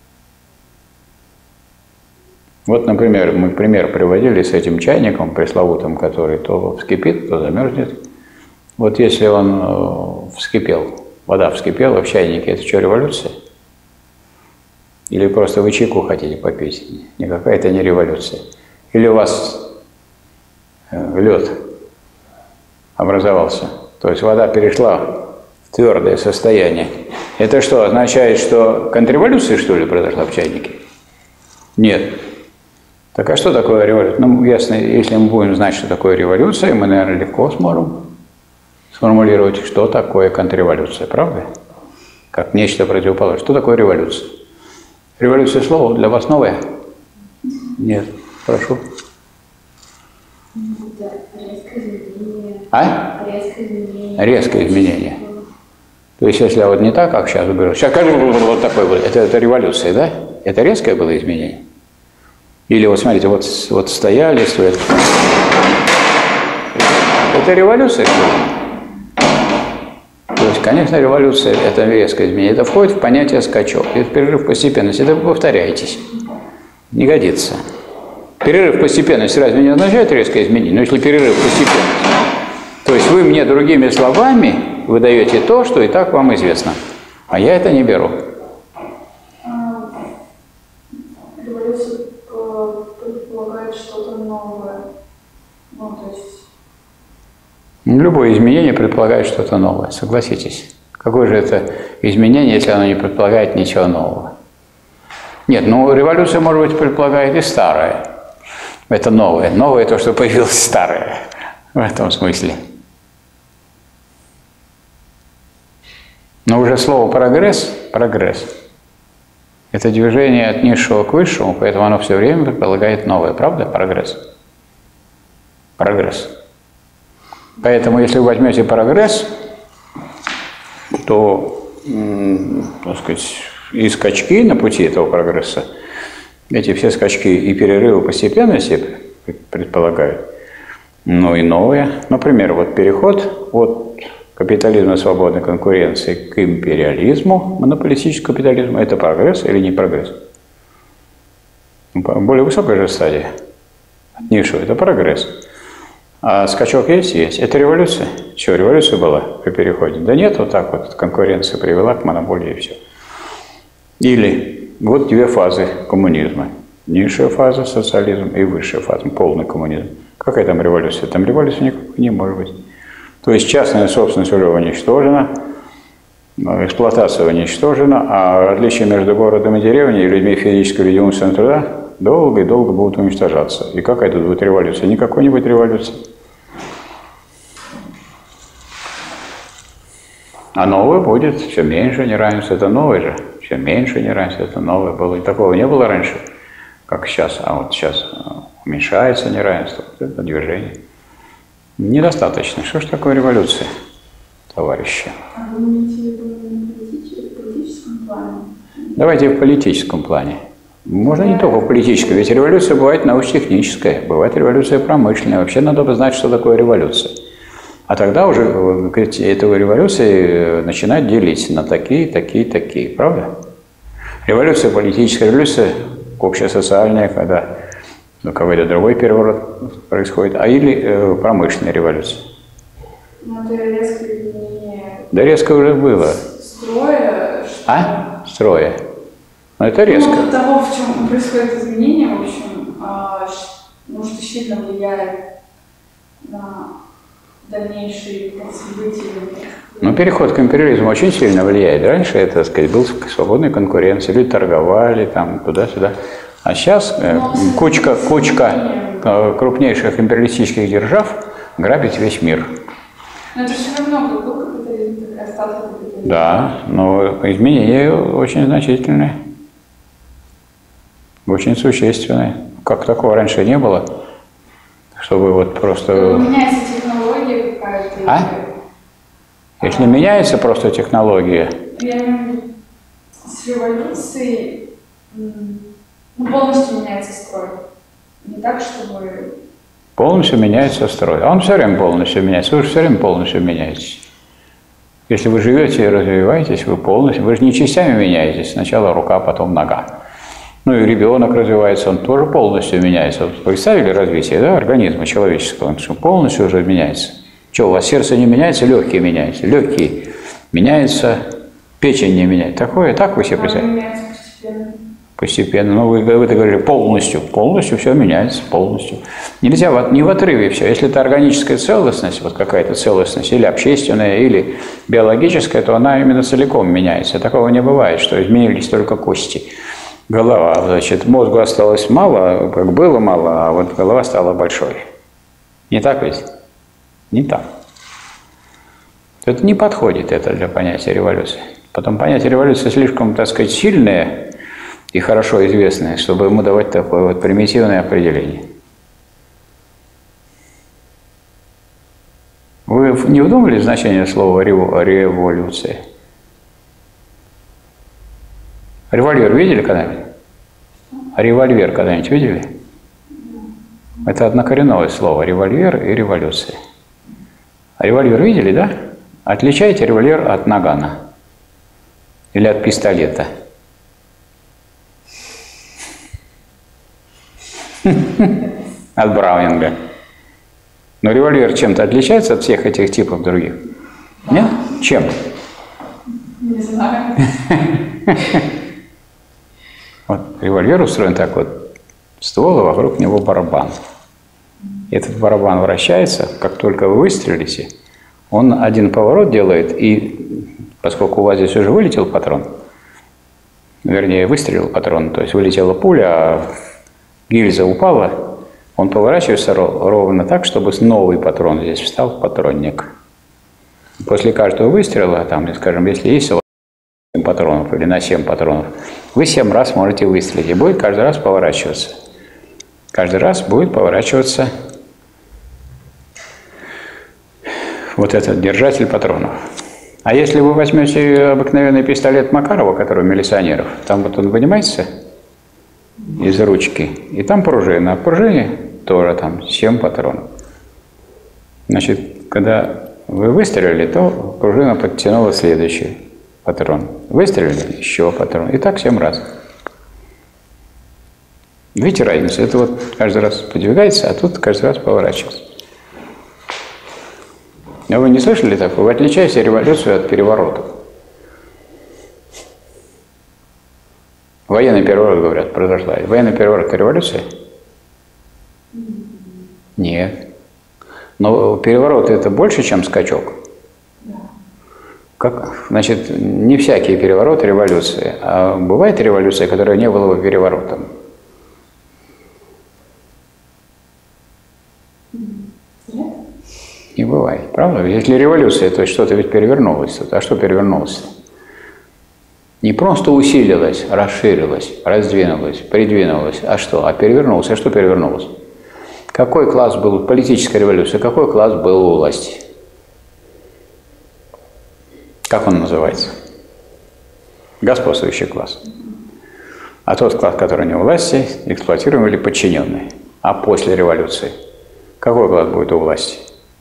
Вот, например, мы пример приводили с этим чайником пресловутым, который то вскипит, то замерзнет. Вот если он вскипел, вода вскипела в чайнике, это что, революция? Или просто вы чайку хотите попить? Никакая это не революция. Или у вас лед образовался, то есть вода перешла в твердое состояние. Это что, означает, что контрреволюция, что ли, произошла в чайнике? Нет. Так а что такое революция? Ну, ясно, если мы будем знать, что такое революция, мы, наверное, легко сможем сформулировать, что такое контрреволюция, правда? Как нечто противоположное. Что такое революция? Революция слово для вас новое? Нет. Прошу. Это резкое изменение. А? Резкое изменение. Резкое изменение. То есть, если я вот не так, как сейчас говорю, сейчас каждый вот такой вот, это, это революция, да? Это резкое было изменение? Или вот смотрите, вот, вот стояли, стоят. Это революция, что ли? То есть, конечно, революция – это резкое изменение. Это входит в понятие скачок. Это перерыв постепенности. Это вы повторяетесь. Не годится. Перерыв постепенности разве не означает резкое изменение? Но если перерыв постепенности, то есть вы мне другими словами выдаете то, что и так вам известно. А я это не беру. Революция предполагает что-то новое. Ну, то есть... Любое изменение предполагает что-то новое, согласитесь. Какое же это изменение, если оно не предполагает ничего нового? Нет, ну революция, может быть, предполагает и старое. Это новое. Новое то, что появилось старое. В этом смысле. Но уже слово «прогресс» – прогресс. Это движение от низшего к высшему, поэтому оно все время предполагает новое. Правда? Прогресс. Прогресс. Поэтому, если вы возьмете прогресс, то, так сказать, и скачки на пути этого прогресса, эти все скачки и перерывы постепенности предполагают, но и новые. Например, вот переход от капитализма свободной конкуренции к империализму, монополистическому капитализму, это прогресс или не прогресс? Более высокая же стадия. От низшего – это прогресс. А скачок есть? Есть. Это революция. Что, революция была при переходе? Да нет, вот так вот конкуренция привела к монополии и все. Или вот две фазы коммунизма. Низшая фаза – социализм и высшая фаза – полный коммунизм. Какая там революция? Там революции никакой не может быть. То есть частная собственность уже уничтожена, эксплуатация уничтожена, а различия между городом и деревней и людьми физического и умственного труда долго и долго будут уничтожаться. И какая тут будет революция? Никакой не будет революции. А новое будет все меньше неравенства. Это новое же. Все меньше неравенства. Это новое было. И такого не было раньше, как сейчас. А вот сейчас уменьшается неравенство. Вот это движение. Недостаточно. Что ж такое революция, товарищи? А вы имеете в виду в политическом плане? Давайте в политическом плане. Можно не только в политическом, ведь революция бывает научно-техническая, бывает революция промышленная. Вообще надо бы знать, что такое революция. А тогда уже эту революцию начинать делить на такие, такие, такие. Правда? Революция политическая, революция общесоциальная, когда ну, какой-то другой переворот происходит, а или э, промышленная революция. Ну, это резкое изменение. Да резко уже было. Строя. Что... А? Строя. Но это резко. Ну, от того, в чем происходит изменение, в общем, а, может, сильно влияет на дальнейшие события. Ну, переход к империализму очень сильно влияет. Раньше это, так сказать, был свободной конкуренцией, люди торговали там туда-сюда. А сейчас э, кучка, кучка э, крупнейших империалистических держав грабит весь мир. Но это все равно как был капитализм, так и остался капитализм. Да, но изменения очень значительные. Очень существенные. Как такого раньше не было, чтобы вот просто... Но меняется технология какая-то. А? Если а... меняется просто технология... Я имею в виду, с революцией ну, полностью меняется строй. Не так, чтобы... Полностью меняется строй. А он все время полностью меняется. Вы же все время полностью меняетесь. Если вы живете и развиваетесь, вы полностью... Вы же не частями меняетесь. Сначала рука, потом нога. Ну и ребенок развивается, он тоже полностью меняется. Вот представили развитие, да, организма человеческого? Он полностью уже меняется. Что, у вас сердце не меняется, легкие меняются. Легкие меняются, печень не меняется. Такое, так вы себе представляете? Меняется постепенно. Постепенно. Ну, вы, вы говорили полностью. Полностью все меняется, полностью. Нельзя в, не в отрыве все. Если это органическая целостность, вот какая-то целостность, или общественная, или биологическая, то она именно целиком меняется. Такого не бывает, что изменились только кости. Голова, значит, мозгу осталось мало, как было мало, а вот голова стала большой. Не так ведь? Не так. Это не подходит это для понятия революции. Потом понятие революции слишком, так сказать, сильное и хорошо известное, чтобы ему давать такое вот примитивное определение. Вы не вдумали в значение слова революция? Револьвер видели когда-нибудь? А револьвер когда-нибудь видели? Это однокоренное слово. Револьвер и революция. А револьвер видели, да? Отличайте револьвер от нагана. Или от пистолета. От Браунинга. Но револьвер чем-то отличается от всех этих типов других? Нет? Чем? Не знаю. Вот револьвер устроен так вот. Ствол, а вокруг него барабан. Этот барабан вращается, как только вы выстрелите, он один поворот делает, и поскольку у вас здесь уже вылетел патрон, вернее, выстрелил патрон, то есть вылетела пуля, а гильза упала, он поворачивается ровно так, чтобы новый патрон здесь встал в патронник. После каждого выстрела, там, скажем, если есть семь патронов или на семь патронов, вы семь раз можете выстрелить, и будет каждый раз поворачиваться. Каждый раз будет поворачиваться вот этот держатель патронов. А если вы возьмете обыкновенный пистолет Макарова, который у милиционеров, там вот он вынимается из ручки, и там пружина. А в пружине тоже там семь патронов. Значит, когда вы выстрелили, то пружина подтянула следующий патрон. Выстрелили, еще патрон. И так семь раз. Видите разницу? Это вот каждый раз подвигается, а тут каждый раз поворачивается. А вы не слышали такого? Вы отличаете революцию от переворотов. Военный переворот, говорят, произошла. Военный переворот – это революция? Нет. Но переворот – это больше, чем скачок? Как? Значит, не всякие перевороты – революции. А бывает революция, которая не была бы переворотом? Нет. Не бывает, правда? Если революция, то что-то ведь перевернулось. А что перевернулось? Не просто усилилось, расширилось, раздвинулось, придвинулось. А что? А перевернулось. А что перевернулось? Какой класс был в политической революции? Какой класс был у власти? Как он называется? Господствующий класс. А тот класс, который не у власти, эксплуатируемый или подчиненный. А после революции? Какой класс будет у власти?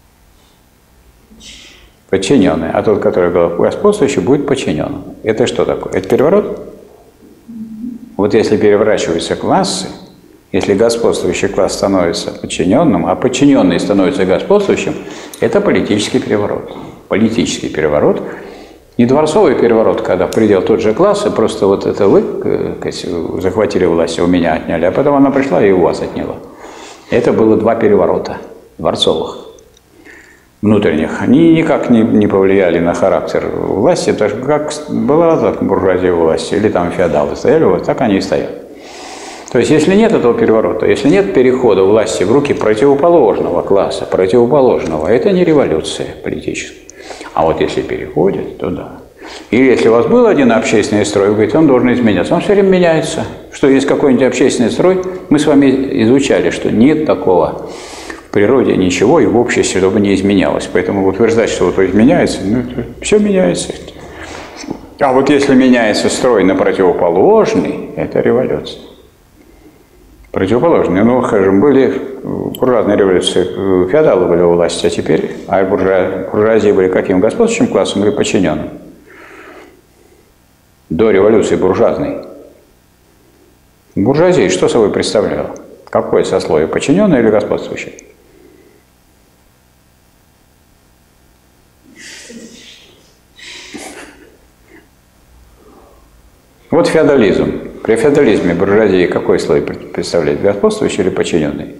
Подчиненный. А тот, который господствующий, будет подчиненным. Это что такое? Это переворот? Вот если переворачиваются классы, если господствующий класс становится подчиненным, а подчиненный становится господствующим, это политический переворот. Политический переворот. Не дворцовый переворот, когда придел тот же класс, и просто вот это вы захватили власть, у меня отняли, а потом она пришла и у вас отняла. Это было два переворота дворцовых, внутренних. Они никак не, не повлияли на характер власти, так как была так буржуазия власти, или там феодалы стояли, вот так они и стоят. То есть, если нет этого переворота, если нет перехода власти в руки противоположного класса, противоположного, это не революция политическая. А вот если переходит, то да. Или если у вас был один общественный строй, вы говорите, он должен изменяться. Он все время меняется. Что есть какой-нибудь общественный строй, мы с вами изучали, что нет такого в природе ничего и в обществе, чтобы не изменялось. Поэтому утверждать, что вот изменяется, ну, все меняется. А вот если меняется строй на противоположный, это революция. Противоположные. Ну, скажем, были буржуазные революции, феодалы были у власти, а теперь а буржуа, буржуазии были каким? Господствующим классом или подчиненным? До революции буржуазной. Буржуазия что собой представляла? Какое сословие? Подчиненное или господствующее? Вот феодализм. При феодализме буржуазия какой слой представляет? Господствующий или подчиненный?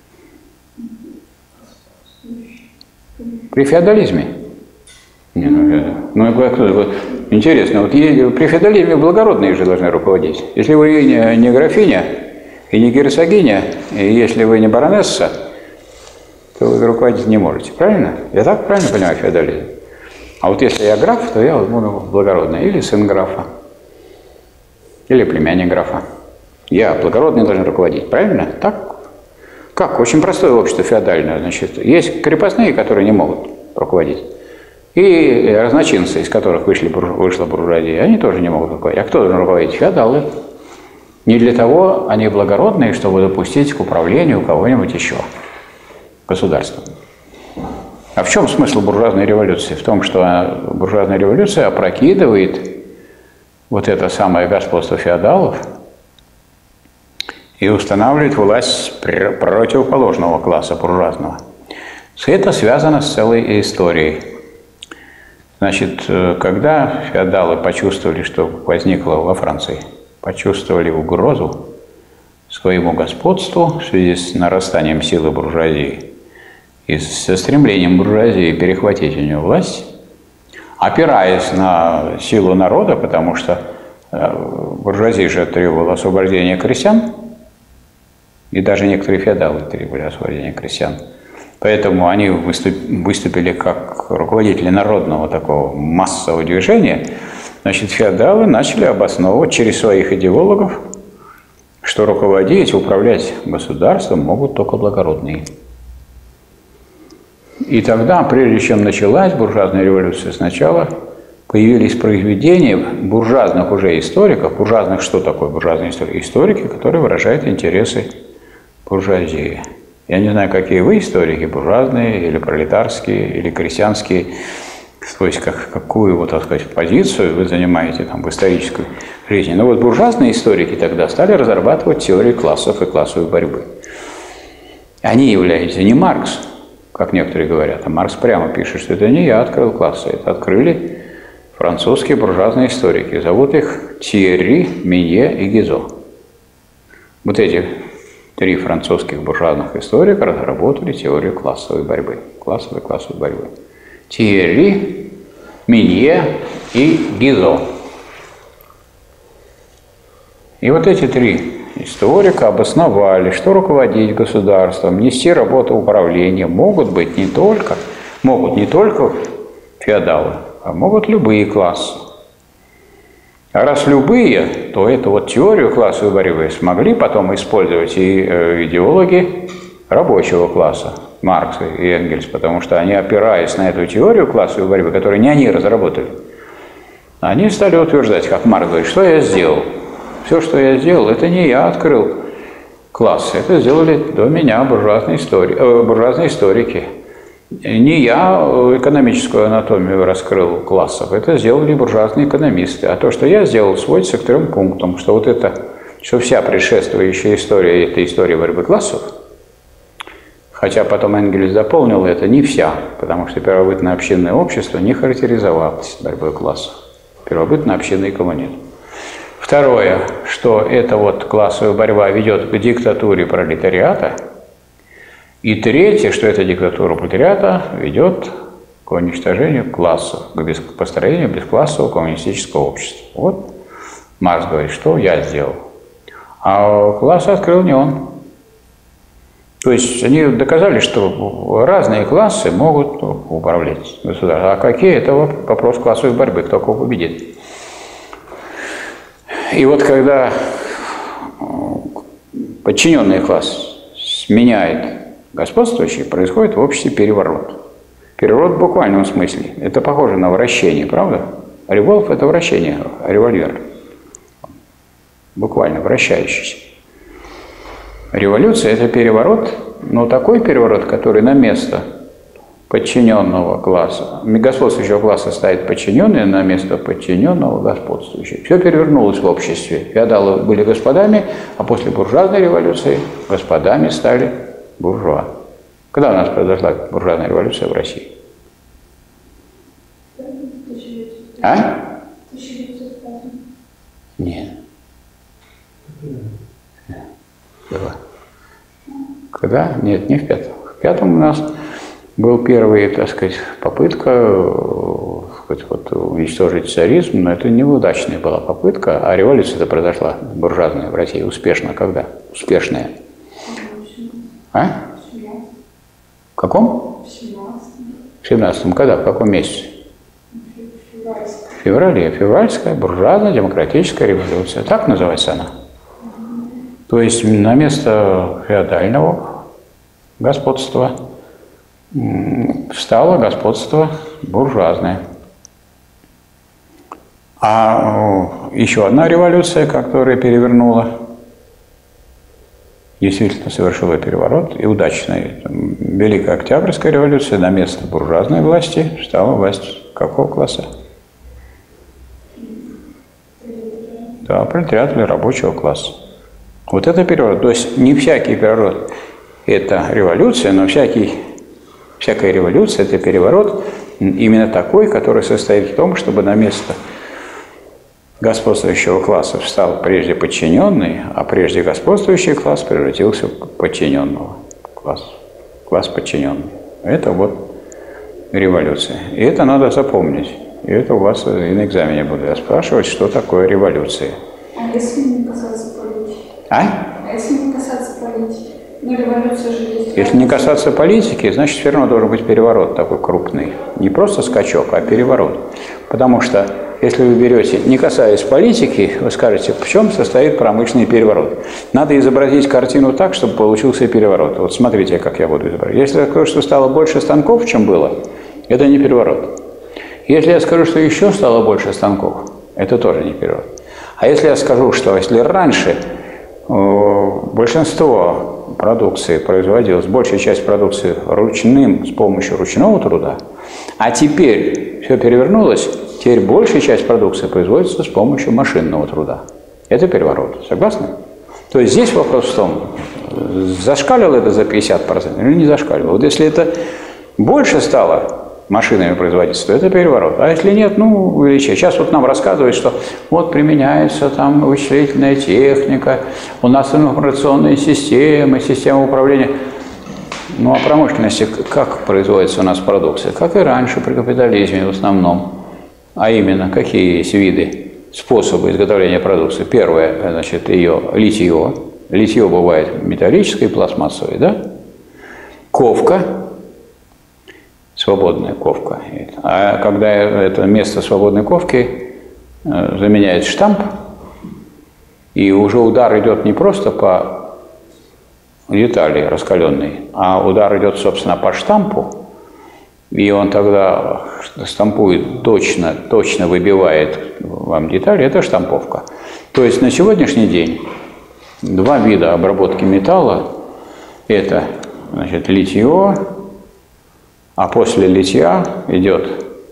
При феодализме? Не, ну, ну, кто, интересно, вот при феодализме благородные же должны руководить. Если вы не, не графиня и не герцогиня, и если вы не баронесса, то вы руководить не можете. Правильно? Я так правильно понимаю феодализм? А вот если я граф, то я буду благородный. Или сын графа, или племянник графа. Я благородный должен руководить. Правильно? Так? Как? Очень простое общество феодальное. Значит, есть крепостные, которые не могут руководить. И разночинцы, из которых вышли, вышла буржуазия, они тоже не могут руководить. А кто должен руководить? Феодалы. Не для того они благородные, чтобы допустить к управлению кого-нибудь еще. Государством. А в чем смысл буржуазной революции? В том, что буржуазная революция опрокидывает вот это самое господство феодалов и устанавливает власть противоположного класса буржуазного. Это связано с целой историей. Значит, когда феодалы почувствовали, что возникло во Франции, почувствовали угрозу своему господству в связи с нарастанием силы буржуазии и со стремлением буржуазии перехватить у нее власть, опираясь на силу народа, потому что буржуазия же требовала освобождения крестьян, и даже некоторые феодалы требовали освобождения крестьян. Поэтому они выступили как руководители народного такого массового движения. Значит, феодалы начали обосновывать через своих идеологов, что руководить, управлять государством могут только благородные. И тогда, прежде чем началась буржуазная революция, сначала появились произведения буржуазных уже историков. Буржуазных что такое буржуазные историки? Историки, которые выражают интересы буржуазии. Я не знаю, какие вы историки, буржуазные или пролетарские, или крестьянские, то есть как, какую, вот, так сказать, позицию вы занимаете там, в исторической жизни. Но вот буржуазные историки тогда стали разрабатывать теорию классов и классовой борьбы. Они являются не Маркс, как некоторые говорят, а Маркс прямо пишет, что это не я открыл классы, это открыли французские буржуазные историки. Зовут их Тьерри, Минье и Гизо. Вот эти три французских буржуазных историка разработали теорию классовой борьбы. Классовой классовой борьбы. Тьерри, Минье и Гизо. И вот эти три историка обосновали, что руководить государством, нести работу управления могут быть не только, могут не только феодалы, а могут любые классы. А раз любые, то эту вот теорию классовой борьбы смогли потом использовать и э, идеологи рабочего класса, Маркс и Энгельс, потому что они, опираясь на эту теорию классовой борьбы, которую не они разработали, они стали утверждать, как Маркс говорит, что я сделал. Все, что я сделал, это не я открыл классы, это сделали до меня буржуазные, истори... э, буржуазные историки. Не я экономическую анатомию раскрыл классов, это сделали буржуазные экономисты. А то, что я сделал, сводится к трем пунктам, что вот это, что вся предшествующая история – это история борьбы классов, хотя потом Энгельс дополнил это, не вся, потому что первобытное общинное общество не характеризовалось борьбой классов. Первобытный общинный коммунизм. Второе, что эта вот классовая борьба ведет к диктатуре пролетариата. И третье, что эта диктатура пролетариата ведет к уничтожению классов, к построению бесклассового коммунистического общества. Вот Маркс говорит, что я сделал. А классы открыл не он. То есть они доказали, что разные классы могут управлять государством. А какие – это вопрос классовой борьбы, кто кого победит. И вот когда подчиненный класс сменяет господствующий, происходит в обществе переворот. Переворот в буквальном смысле. Это похоже на вращение, правда? Револьв – это вращение, револьвер. Буквально вращающийся. Революция – это переворот, но такой переворот, который на место подчиненного класса, господствующего класса ставит подчиненный на место подчиненного господствующего. Все перевернулось в обществе. Феодалы были господами, а после буржуазной революции господами стали буржуа. Когда у нас произошла буржуазная революция в России? А? Нет. Когда? Нет, не в пятом. В пятом у нас был первый, так сказать, попытка сказать, вот, уничтожить царизм, но это неудачная была попытка, а революция-то произошла буржуазная в России успешно. Когда? Успешная. А? В каком? В семнадцатом. Когда? В каком месяце? В феврале. Февральская буржуазная демократическая революция. Так называется она. То есть на место феодального господства встало господство буржуазное. А еще одна революция, которая перевернула, действительно совершила переворот, и удачный. Великая Октябрьская революция, на место буржуазной власти встала власть какого класса? Да, пролетариат или рабочего класса. Вот это переворот. То есть не всякий переворот – это революция, но всякий, всякая революция – это переворот именно такой, который состоит в том, чтобы на место господствующего класса встал прежде подчиненный, а прежде господствующий класс превратился в подчиненного. Класс, класс подчиненный. Это вот революция. И это надо запомнить. И это у вас и на экзамене буду я спрашивать, что такое революция. А если не касаться политики? А? А если не касаться политики? Ну, революция же есть. Если не касаться политики, значит, все равно должен быть переворот такой крупный. Не просто скачок, а переворот. Потому что, если вы берете, не касаясь политики, вы скажете, в чем состоит промышленный переворот. Надо изобразить картину так, чтобы получился переворот. Вот смотрите, как я буду изображать. Если я скажу, что стало больше станков, чем было, это не переворот. Если я скажу, что еще стало больше станков, это тоже не переворот. А если я скажу, что если раньше э, большинство продукции производилось, большая часть продукции ручным, с помощью ручного труда, а теперь все перевернулось, теперь большая часть продукции производится с помощью машинного труда. Это переворот. Согласны? То есть здесь вопрос в том, зашкалило это за пятьдесят процентов или не зашкалило. Вот если это больше стало машинами производиться, то это переворот. А если нет, ну, увеличение. Сейчас вот нам рассказывают, что вот применяется там вычислительная техника, у нас информационные системы, система управления. Ну, а промышленности как производится у нас продукция? Как и раньше при капитализме в основном. А именно, какие есть виды, способы изготовления продукции? Первое, значит, ее литье. Литье бывает металлическое и пластмассовое, да? Ковка. Свободная ковка. А когда это место свободной ковки заменяет штамп, и уже удар идет не просто по детали раскаленной, а удар идет, собственно, по штампу, и он тогда штампует точно, точно выбивает вам детали, это штамповка. То есть на сегодняшний день два вида обработки металла – это, значит, литье, а после литья идет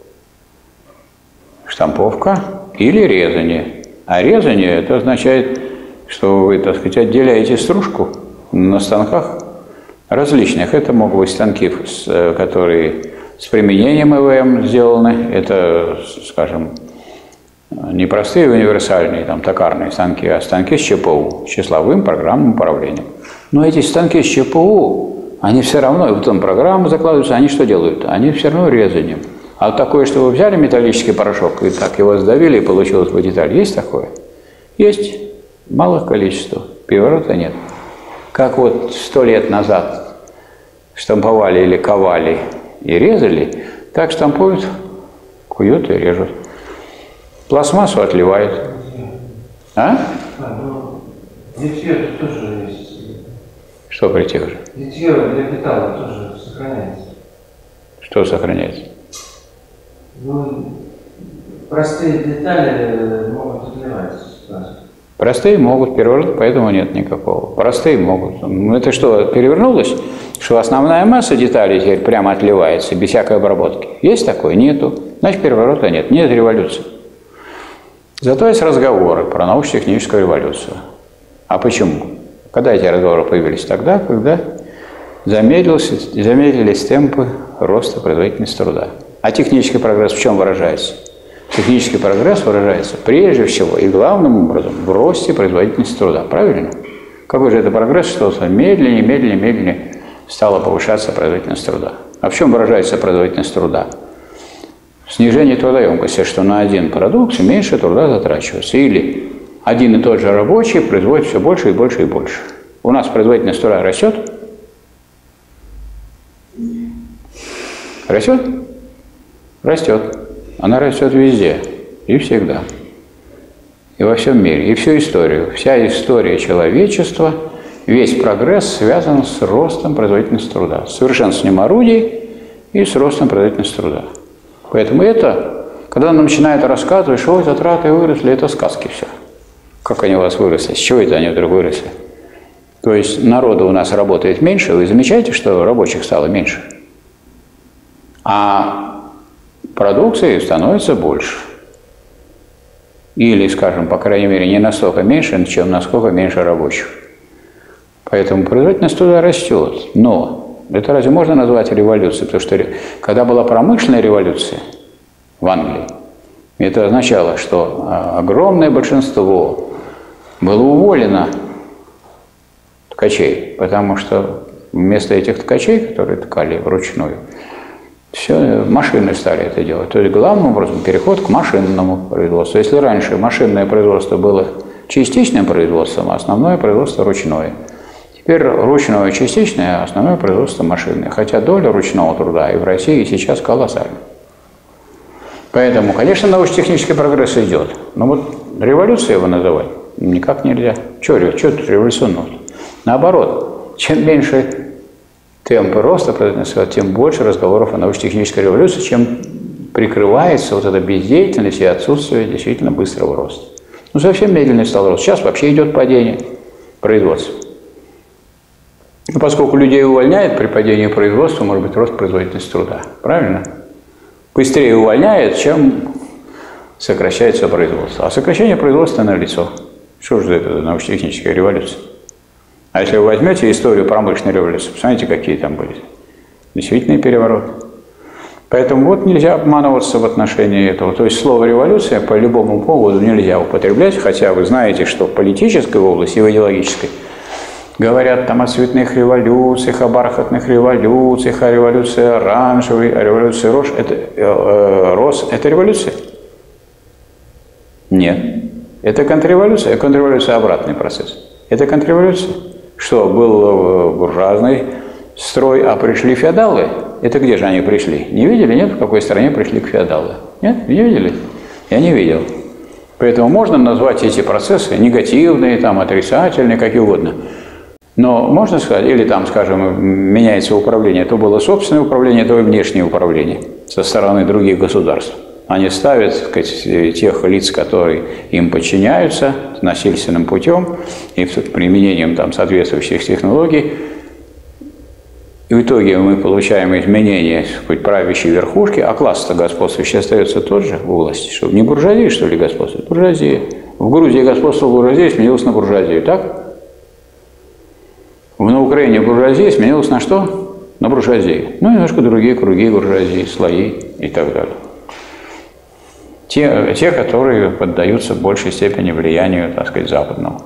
штамповка или резание. А резание – это означает, что вы, так сказать, отделяете стружку на станках различных. Это могут быть станки, которые с применением ИВМ сделаны. Это, скажем, не простые универсальные, там, токарные станки, а станки с ЧПУ, с числовым программным управлением. Но эти станки с ЧПУ, они все равно, в этом программы закладываются, они что делают? Они все равно резанием. А такое, что вы взяли металлический порошок и так его сдавили, и получилась бы деталь. Есть такое? Есть. В малых количествах. Переворота нет. Как вот сто лет назад штамповали или ковали и резали, так штампуют, куют и режут. Пластмассу отливают. А? А, ну, литье тоже есть. Что при тех же? Литье для металла тоже сохраняется. Что сохраняется? Ну, простые детали могут отливаться. Простые могут, переворот, поэтому нет никакого. Простые могут. Ну, это что, перевернулось? Что основная масса деталей теперь прямо отливается, без всякой обработки. Есть такое? Нету. Значит, переворота нет. Нет революции. Зато есть разговоры про научно-техническую революцию. А почему? Когда эти разговоры появились? Тогда, когда замедлились, замедлились темпы роста производительности труда. А технический прогресс в чем выражается? Технический прогресс выражается прежде всего и главным образом в росте производительности труда. Правильно? Какой же это прогресс, что медленнее, медленнее, медленнее стала повышаться производительность труда. А в чем выражается производительность труда? Снижение трудоемкости, что на один продукт меньше труда затрачивается. Или один и тот же рабочий производит все больше и больше и больше. У нас производительность труда растет? Растет? Растет. Она растет везде и всегда. И во всем мире, и всю историю. Вся история человечества, весь прогресс связан с ростом производительности труда, с совершенствованием орудий и с ростом производительности труда. Поэтому это, когда нам начинают рассказывать, что затраты выросли, это сказки все. Как они у вас выросли? С чего это они вдруг выросли? То есть народу у нас работает меньше, вы замечаете, что рабочих стало меньше? А продукции становится больше. Или, скажем, по крайней мере, не настолько меньше, чем насколько меньше рабочих. Поэтому производительность труда растет. Но это разве можно назвать революцией? Потому что когда была промышленная революция в Англии, это означало, что огромное большинство было уволено ткачей, потому что вместо этих ткачей, которые ткали вручную, все, машины стали это делать. То есть, главным образом, переход к машинному производству. Если раньше машинное производство было частичным производством, а основное производство ручное. Теперь ручное частичное, а основное производство машинное. Хотя доля ручного труда и в России сейчас колоссальна. Поэтому, конечно, научно-технический прогресс идет. Но вот революцией его называть никак нельзя. Чего тут революционного? Наоборот, чем меньше темпы роста, тем больше разговоров о научно-технической революции, чем прикрывается вот эта бездеятельность и отсутствие действительно быстрого роста. Ну, совсем медленный стал рост. Сейчас вообще идет падение производства. Ну, поскольку людей увольняет, при падении производства может быть рост производительности труда. Правильно? Быстрее увольняет, чем сокращается производство. А сокращение производства налицо. Что же это за научно-техническая революция? А если вы возьмете историю промышленной революции, посмотрите, какие там были. Действительно переворот. Поэтому вот нельзя обманываться в отношении этого. То есть слово «революция» по любому поводу нельзя употреблять, хотя вы знаете, что в политической области и в идеологической говорят там о цветных революциях, о бархатных революциях, о революции оранжевой, о революции рож. Это, э, э, роз. Это революция? Нет. Это контрреволюция. Контрреволюция – обратный процесс. Это контрреволюция. Что, был буржуазный строй, а пришли феодалы? Это где же они пришли? Не видели, нет? В какой стране пришли к феодалы? Нет? Не видели? Я не видел. Поэтому можно назвать эти процессы негативные, там, отрицательные, какие угодно. Но можно сказать, или там, скажем, меняется управление, то было собственное управление, то и внешнее управление со стороны других государств. Они ставят, так сказать, тех лиц, которые им подчиняются насильственным путем и применением там соответствующих технологий. И в итоге мы получаем изменения хоть правящей верхушки, а класс-то господствующий остается тот же в власти. Что, не буржуазия, что ли, господствует? Буржуазия. В Грузии господство буржуазии сменилось на буржуазию, так? На Украине буржуазия сменилась на что? На буржуазию. Ну, немножко другие круги буржуазии, слои и так далее. Те, те, которые поддаются в большей степени влиянию, так сказать, западному.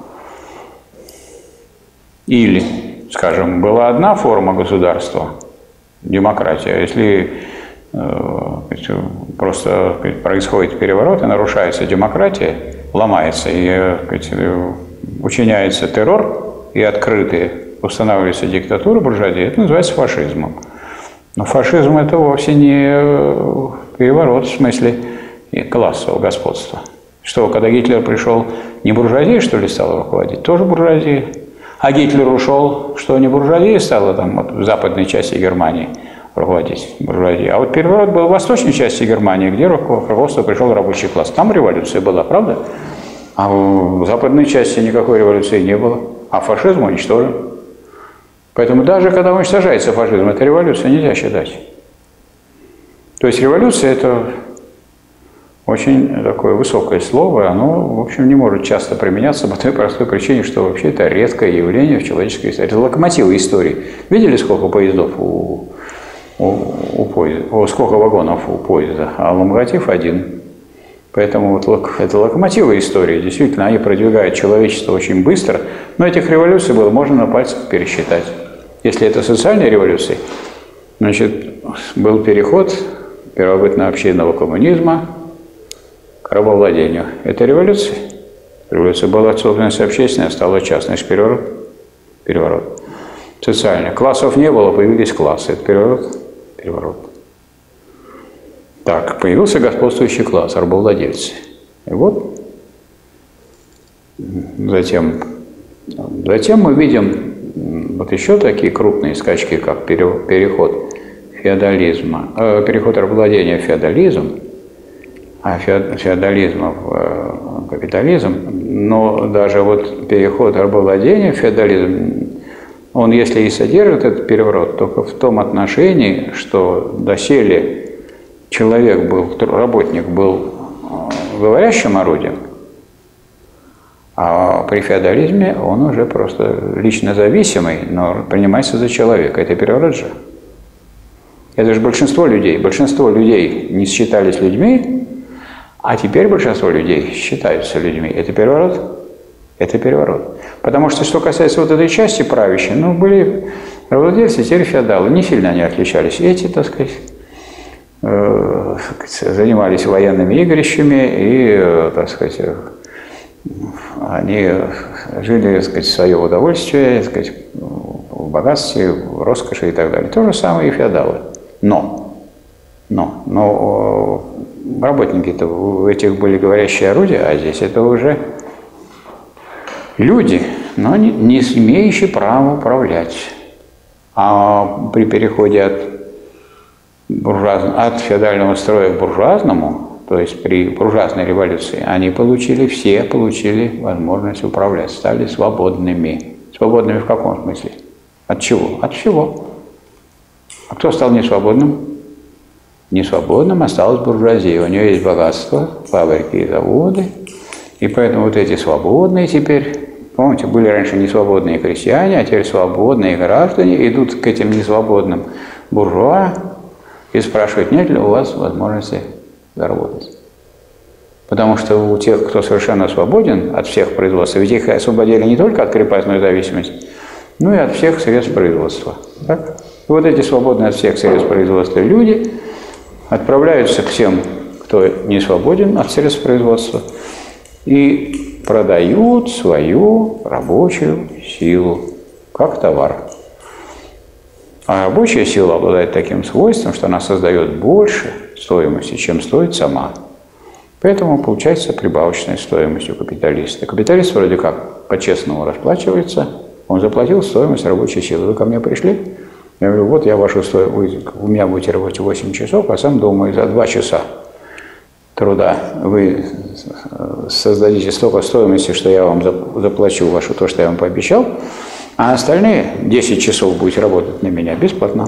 Или, скажем, была одна форма государства, демократия. Если э, просто сказать, происходит переворот и нарушается демократия, ломается и сказать, учиняется террор и открытые устанавливается диктатура буржуазии, это называется фашизмом. Но фашизм – это вовсе не переворот в смысле классового господства. Что, когда Гитлер пришел, не буржуазия, что ли, стала руководить? Тоже буржуазия. А Гитлер ушел, что, не буржуазия стала там, вот, в западной части Германии руководить буржуазия. А вот переворот был в восточной части Германии, где руководство пришел рабочий класс. Там революция была, правда? А в западной части никакой революции не было. А фашизм уничтожен. Поэтому даже когда уничтожается фашизм, это революция нельзя считать. То есть революция – это очень такое высокое слово, оно, в общем, не может часто применяться по той простой причине, что вообще это редкое явление в человеческой истории. Это локомотивы истории. Видели, сколько поездов у, у, у поезда, о, сколько вагонов у поезда? А локомотив один. Поэтому вот лок, это локомотивы истории. Действительно, они продвигают человечество очень быстро. Но этих революций было можно на пальцах пересчитать. Если это социальные революции, значит, был переход первобытно-общинного коммунизма к рабовладению. Это революция. Революция была собственность общественная, стала частной. Это переворот. Переворот. Социальный. Классов не было, появились классы. Это переворот. Переворот. Так, появился господствующий класс, рабовладельцы. И вот затем, затем мы видим вот еще такие крупные скачки, как переход феодализма, э, переход рабовладения в феодализм, а феодализма в капитализм, но даже вот переход рабовладения в феодализм, он, если и содержит этот переворот, только в том отношении, что доселе человек был, работник был говорящим орудием, а при феодализме он уже просто лично зависимый, но принимается за человека. Это переворот же. Это же большинство людей. Большинство людей не считались людьми, а теперь большинство людей считаются людьми. Это переворот? Это переворот. Потому что, что касается вот этой части правящей, ну, были рабовладельцы, теперь феодалы. Не сильно они отличались. Эти, так сказать, занимались военными игрищами и, так сказать, они жили, так сказать, в свое удовольствие, так сказать, в богатстве, в роскоши и так далее. То же самое и феодалы. Но, но, но работники-то у этих были говорящие орудия, а здесь это уже люди, но не, не имеющие права управлять. А при переходе от от феодального строя к буржуазному, то есть при буржуазной революции, они получили, все получили возможность управлять, стали свободными. Свободными в каком смысле? От чего? От всего. А кто стал несвободным? Несвободным осталась буржуазия. У нее есть богатство, фабрики и заводы. И поэтому вот эти свободные теперь, помните, были раньше несвободные крестьяне, а теперь свободные граждане идут к этим несвободным буржуа и спрашивают, нет ли у вас возможности заработать. Потому что у тех, кто совершенно свободен от всех производств, ведь их освободили не только от крепостной зависимости, но и от всех средств производства. Так? И вот эти свободные от всех средств производства люди отправляются к тем, кто не свободен от средств производства, и продают свою рабочую силу как товар. А рабочая сила обладает таким свойством, что она создает больше стоимости, чем стоит сама. Поэтому получается прибавочная стоимость у капиталиста. Капиталист вроде как по-честному расплачивается, он заплатил стоимость рабочей силы. Вы ко мне пришли, я говорю, вот я вашу стоимость, у меня будете работать восемь часов, а сам думаю, за два часа труда вы создадите столько стоимости, что я вам заплачу вашу то, что я вам пообещал, а остальные десять часов будете работать на меня бесплатно.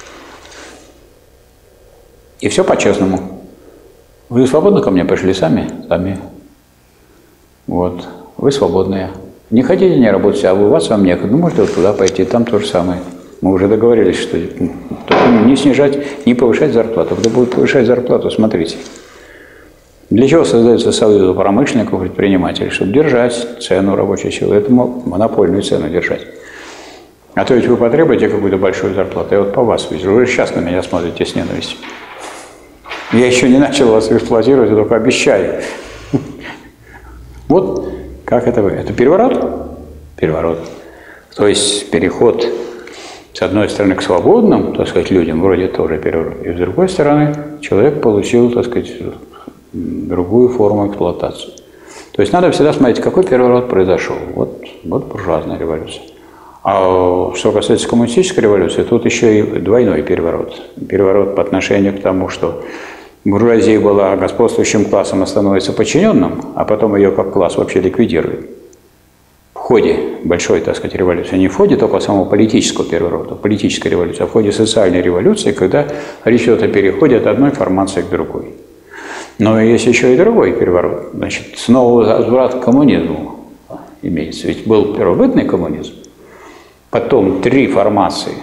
И все по-честному. Вы свободно ко мне пришли сами? Сами. Вот. Вы свободные. Не хотите не работать, а у вас вам некогда. Ну, можете вот туда пойти, там то же самое. Мы уже договорились, что только не снижать, не повышать зарплату. Кто будет повышать зарплату, смотрите. Для чего создается союз промышленников, предпринимателей? Чтобы держать цену рабочей силы. Это монопольную цену держать. А то ведь вы потребуете какую-то большую зарплату. Я вот по вас вижу. Вы сейчас на меня смотрите с ненавистью. Я еще не начал вас эксплуатировать, я только обещаю. Вот как это вы. Это переворот? Переворот. То есть переход с одной стороны к свободным, так сказать, людям, вроде тоже переворот. И с другой стороны человек получил, так сказать, другую форму эксплуатации. То есть надо всегда смотреть, какой переворот произошел. Вот, вот буржуазная революция. А что касается коммунистической революции, тут еще и двойной переворот. Переворот по отношению к тому, что буржуазия была господствующим классом, а становится подчиненным, а потом ее как класс вообще ликвидирует. В ходе большой, так сказать, революции, не в ходе только самого политического переворота, политической революции, а в ходе социальной революции, когда речь идет о переходе от одной формации к другой. Но есть еще и другой переворот. Значит, снова возврат к коммунизму имеется. Ведь был первобытный коммунизм, потом три формации,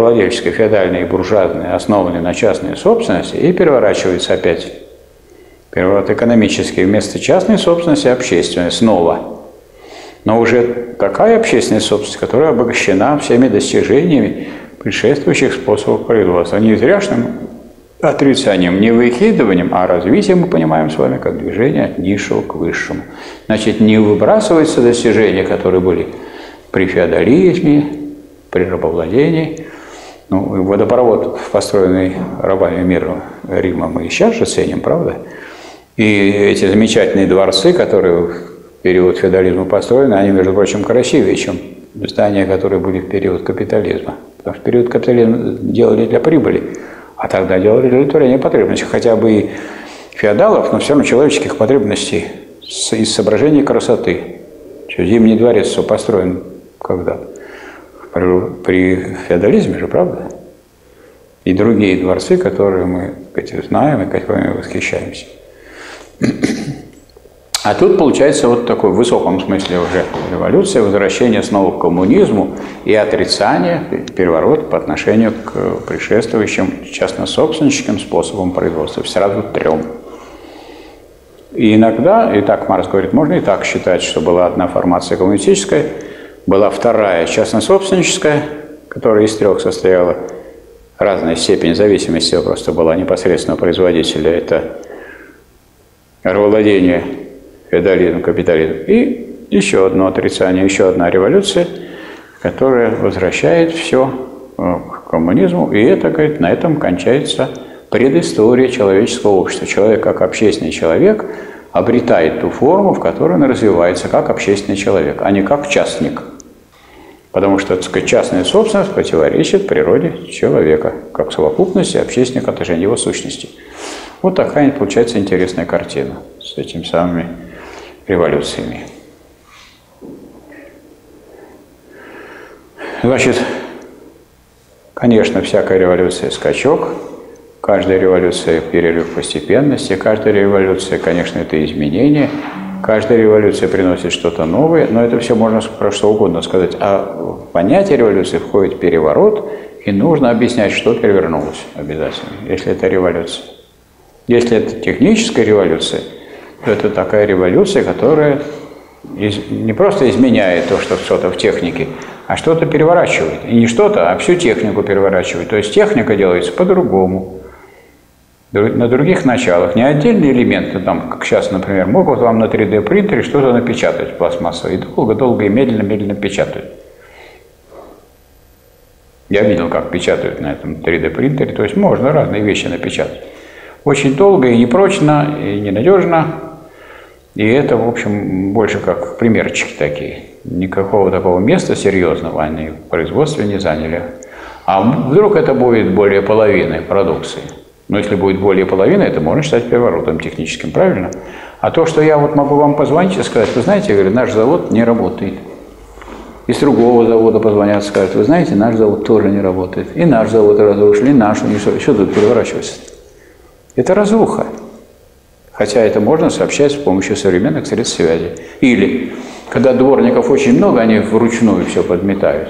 рабовладельческая, феодальная и буржуазная, основанные на частной собственности, и переворачивается опять Переворот экономический. Вместо частной собственности общественная снова. Но уже такая общественная собственность, которая обогащена всеми достижениями предшествующих способов производства. Не зряшным отрицанием, не выкидыванием, а развитием мы понимаем с вами как движение от низшего к высшему. Значит, не выбрасываются достижения, которые были при феодализме, при рабовладении. Ну, водопровод, построенный рабами мира Рима, мы и сейчас же ценим, правда? И эти замечательные дворцы, которые в период феодализма построены, они, между прочим, красивее, чем здания, которые были в период капитализма. Потому что в период капитализма делали для прибыли, а тогда делали для удовлетворения потребностей. Хотя бы и феодалов, но все равно человеческих потребностей из соображений красоты. Что, Зимний дворец все построен когда? При, при феодализме же, правда? И другие дворцы, которые мы, так сказать, знаем и которыми восхищаемся. А тут получается вот такой в высоком смысле уже революция, возвращение снова к коммунизму и отрицание, переворот по отношению к предшествующим частнособственническим способам производства, сразу трем. И иногда, и так Маркс говорит, можно и так считать, что была одна формация коммунистическая, была вторая частнособственническая, которая из трех состояла, разная степень зависимости просто была непосредственно производителя, это рабовладение, феодализм, капитализм. И еще одно отрицание, еще одна революция, которая возвращает все к коммунизму. И это, говорит, на этом кончается предыстория человеческого общества. Человек, как общественный человек, обретает ту форму, в которой он развивается как общественный человек, а не как частник. Потому что, так сказать, частная собственность противоречит природе человека, как совокупности общественных отношений, его сущности. Вот такая получается интересная картина с этими самыми революциями. Значит, конечно, всякая революция – скачок, каждая революция – перерыв постепенности, каждая революция, конечно, это изменение, каждая революция приносит что-то новое, но это все можно про что угодно сказать. А в понятие революции входит переворот, и нужно объяснять, что перевернулось обязательно, если это революция. Если это техническая революция, то это такая революция, которая не просто изменяет то, что что-то в технике, а что-то переворачивает. И не что-то, а всю технику переворачивает. То есть техника делается по-другому, на других началах. Не отдельные элементы, там, как сейчас, например, могут вам на три дэ принтере что-то напечатать пластмассовое, и долго-долго и медленно-медленно печатают. Я видел, как печатают на этом три дэ принтере, то есть можно разные вещи напечатать. Очень долго и непрочно, и ненадежно. И это, в общем, больше как примерчики такие. Никакого такого места серьезного они в производстве не заняли. А вдруг это будет более половины продукции. Но если будет более половины, это можно считать переворотом техническим, правильно? А то, что я вот могу вам позвонить и сказать, вы знаете, я говорю, наш завод не работает. И с другого завода позвонят и скажут, вы знаете, наш завод тоже не работает. И наш завод разрушили, и наш, и что, что тут переворачивается? Это разруха. Хотя это можно сообщать с помощью современных средств связи. Или, когда дворников очень много, они вручную все подметают,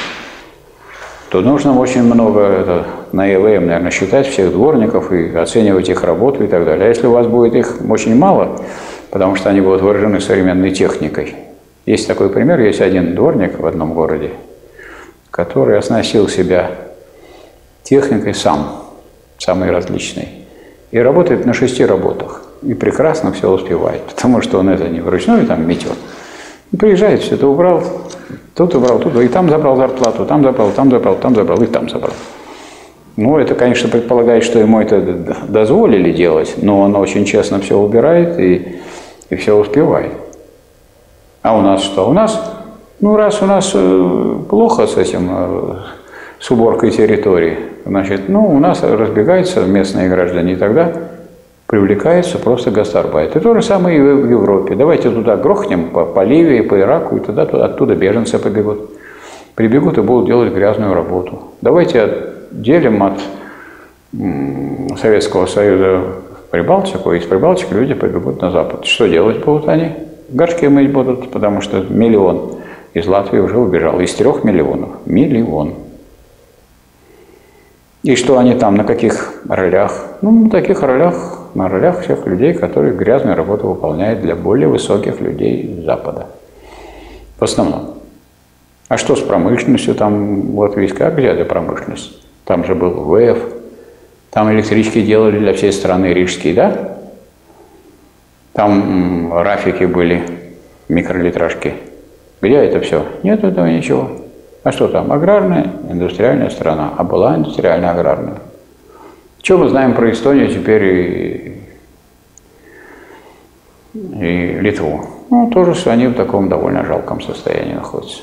то нужно очень много это, на эл эм, наверное, считать всех дворников и оценивать их работу и так далее. А если у вас будет их очень мало, потому что они будут вооружены современной техникой. Есть такой пример, есть один дворник в одном городе, который оснастил себя техникой сам, самой различной. И работает на шести работах. И прекрасно все успевает. Потому что он это не вручную там метет. И приезжает, все это убрал, тут убрал, тут, и там забрал зарплату, там забрал, там забрал, там забрал, и там забрал. Ну, это, конечно, предполагает, что ему это дозволили делать, но он очень честно все убирает и, и все успевает. А у нас что? У нас, ну, раз у нас плохо с этим, с уборкой территории, значит, ну, у нас разбегаются местные граждане, и тогда привлекается просто гастарбайт. И то же самое и в Европе. Давайте туда грохнем, по, по Ливии, по Ираку, и тогда туда, оттуда беженцы побегут. Прибегут и будут делать грязную работу. Давайте отделим от м, Советского Союза Прибалтику, и из Прибалтики люди побегут на Запад. Что делать будут они? Горшки мыть будут, потому что миллион из Латвии уже убежал. Из трех миллионов. Миллион. И что они там, на каких ролях? Ну, на таких ролях, на ролях всех людей, которые грязную работу выполняют для более высоких людей Запада. В основном. А что с промышленностью? Там, вот видите, как где эта промышленность? Там же был ВЭФ, там электрички делали для всей страны рижские, да? Там рафики были, микролитражки. Где это все? Нет этого ничего. А что там? Аграрная, индустриальная страна. А была индустриально-аграрная. Что мы знаем про Эстонию теперь и, и Литву? Ну, тоже они в таком довольно жалком состоянии находятся.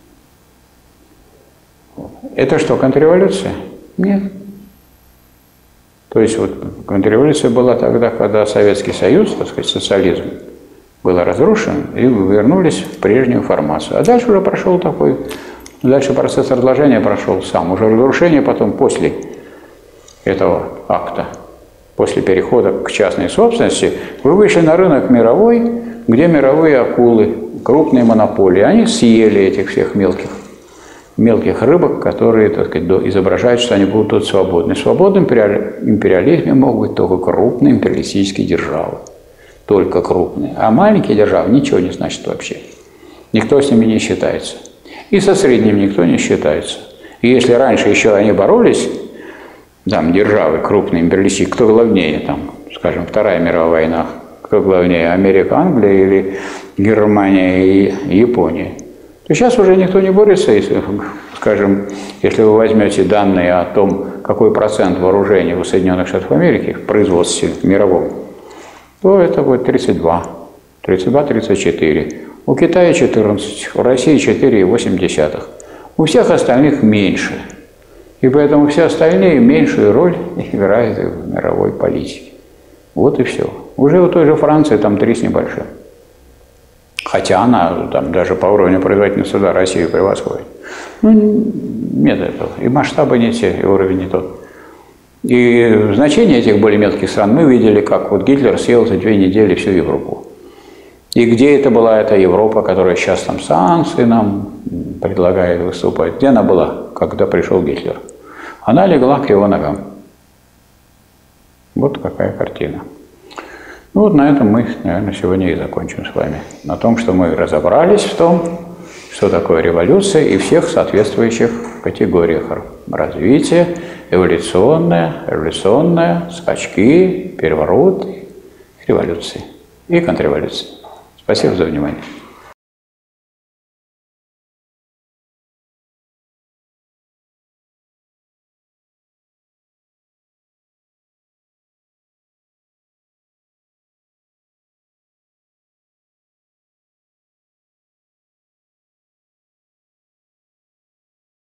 Это что, контрреволюция? Нет. То есть вот контрреволюция была тогда, когда Советский Союз, так сказать, социализм, был разрушен, и вы вернулись в прежнюю формацию. А дальше уже прошел такой, дальше процесс разложения прошел сам. Уже разрушение потом после этого акта, после перехода к частной собственности, вы вышли на рынок мировой, где мировые акулы, крупные монополии, они съели этих всех мелких, мелких рыбок, которые, так сказать, изображают, что они будут тут свободны. В свободном империализме могут быть только крупные империалистические державы. Только крупные. А маленькие державы ничего не значит вообще. Никто с ними не считается. И со средним никто не считается. И если раньше еще они боролись, там, державы крупные, империалистические, кто главнее, там, скажем, Вторая мировая война, кто главнее, Америка, Англия или Германия и Япония, то сейчас уже никто не борется, если, скажем, если вы возьмете данные о том, какой процент вооружений у Соединенных Штатов Америки в производстве мировом, то это будет тридцать два, тридцать два — тридцать четыре. У Китая четырнадцать, у России четыре и восемь десятых. У всех остальных меньше. И поэтому все остальные меньшую роль играют в мировой политике. Вот и все. Уже у той же Франции там три с небольшим. Хотя она там даже по уровню производительности труда Россию превосходит. Ну, нет этого. И масштабы не те, и уровень не тот. И значение этих более мелких стран мы видели, как вот Гитлер съел за две недели всю Европу. И где это была эта Европа, которая сейчас там санкции нам предлагает выступать? Где она была, когда пришел Гитлер? Она легла к его ногам. Вот какая картина. Ну вот на этом мы, наверное, сегодня и закончим с вами. На том, что мы разобрались в том, что такое революция и всех соответствующих категориях развития, эволюционная, революционная, скачки, перевороты, революции и контрреволюции. Спасибо за внимание.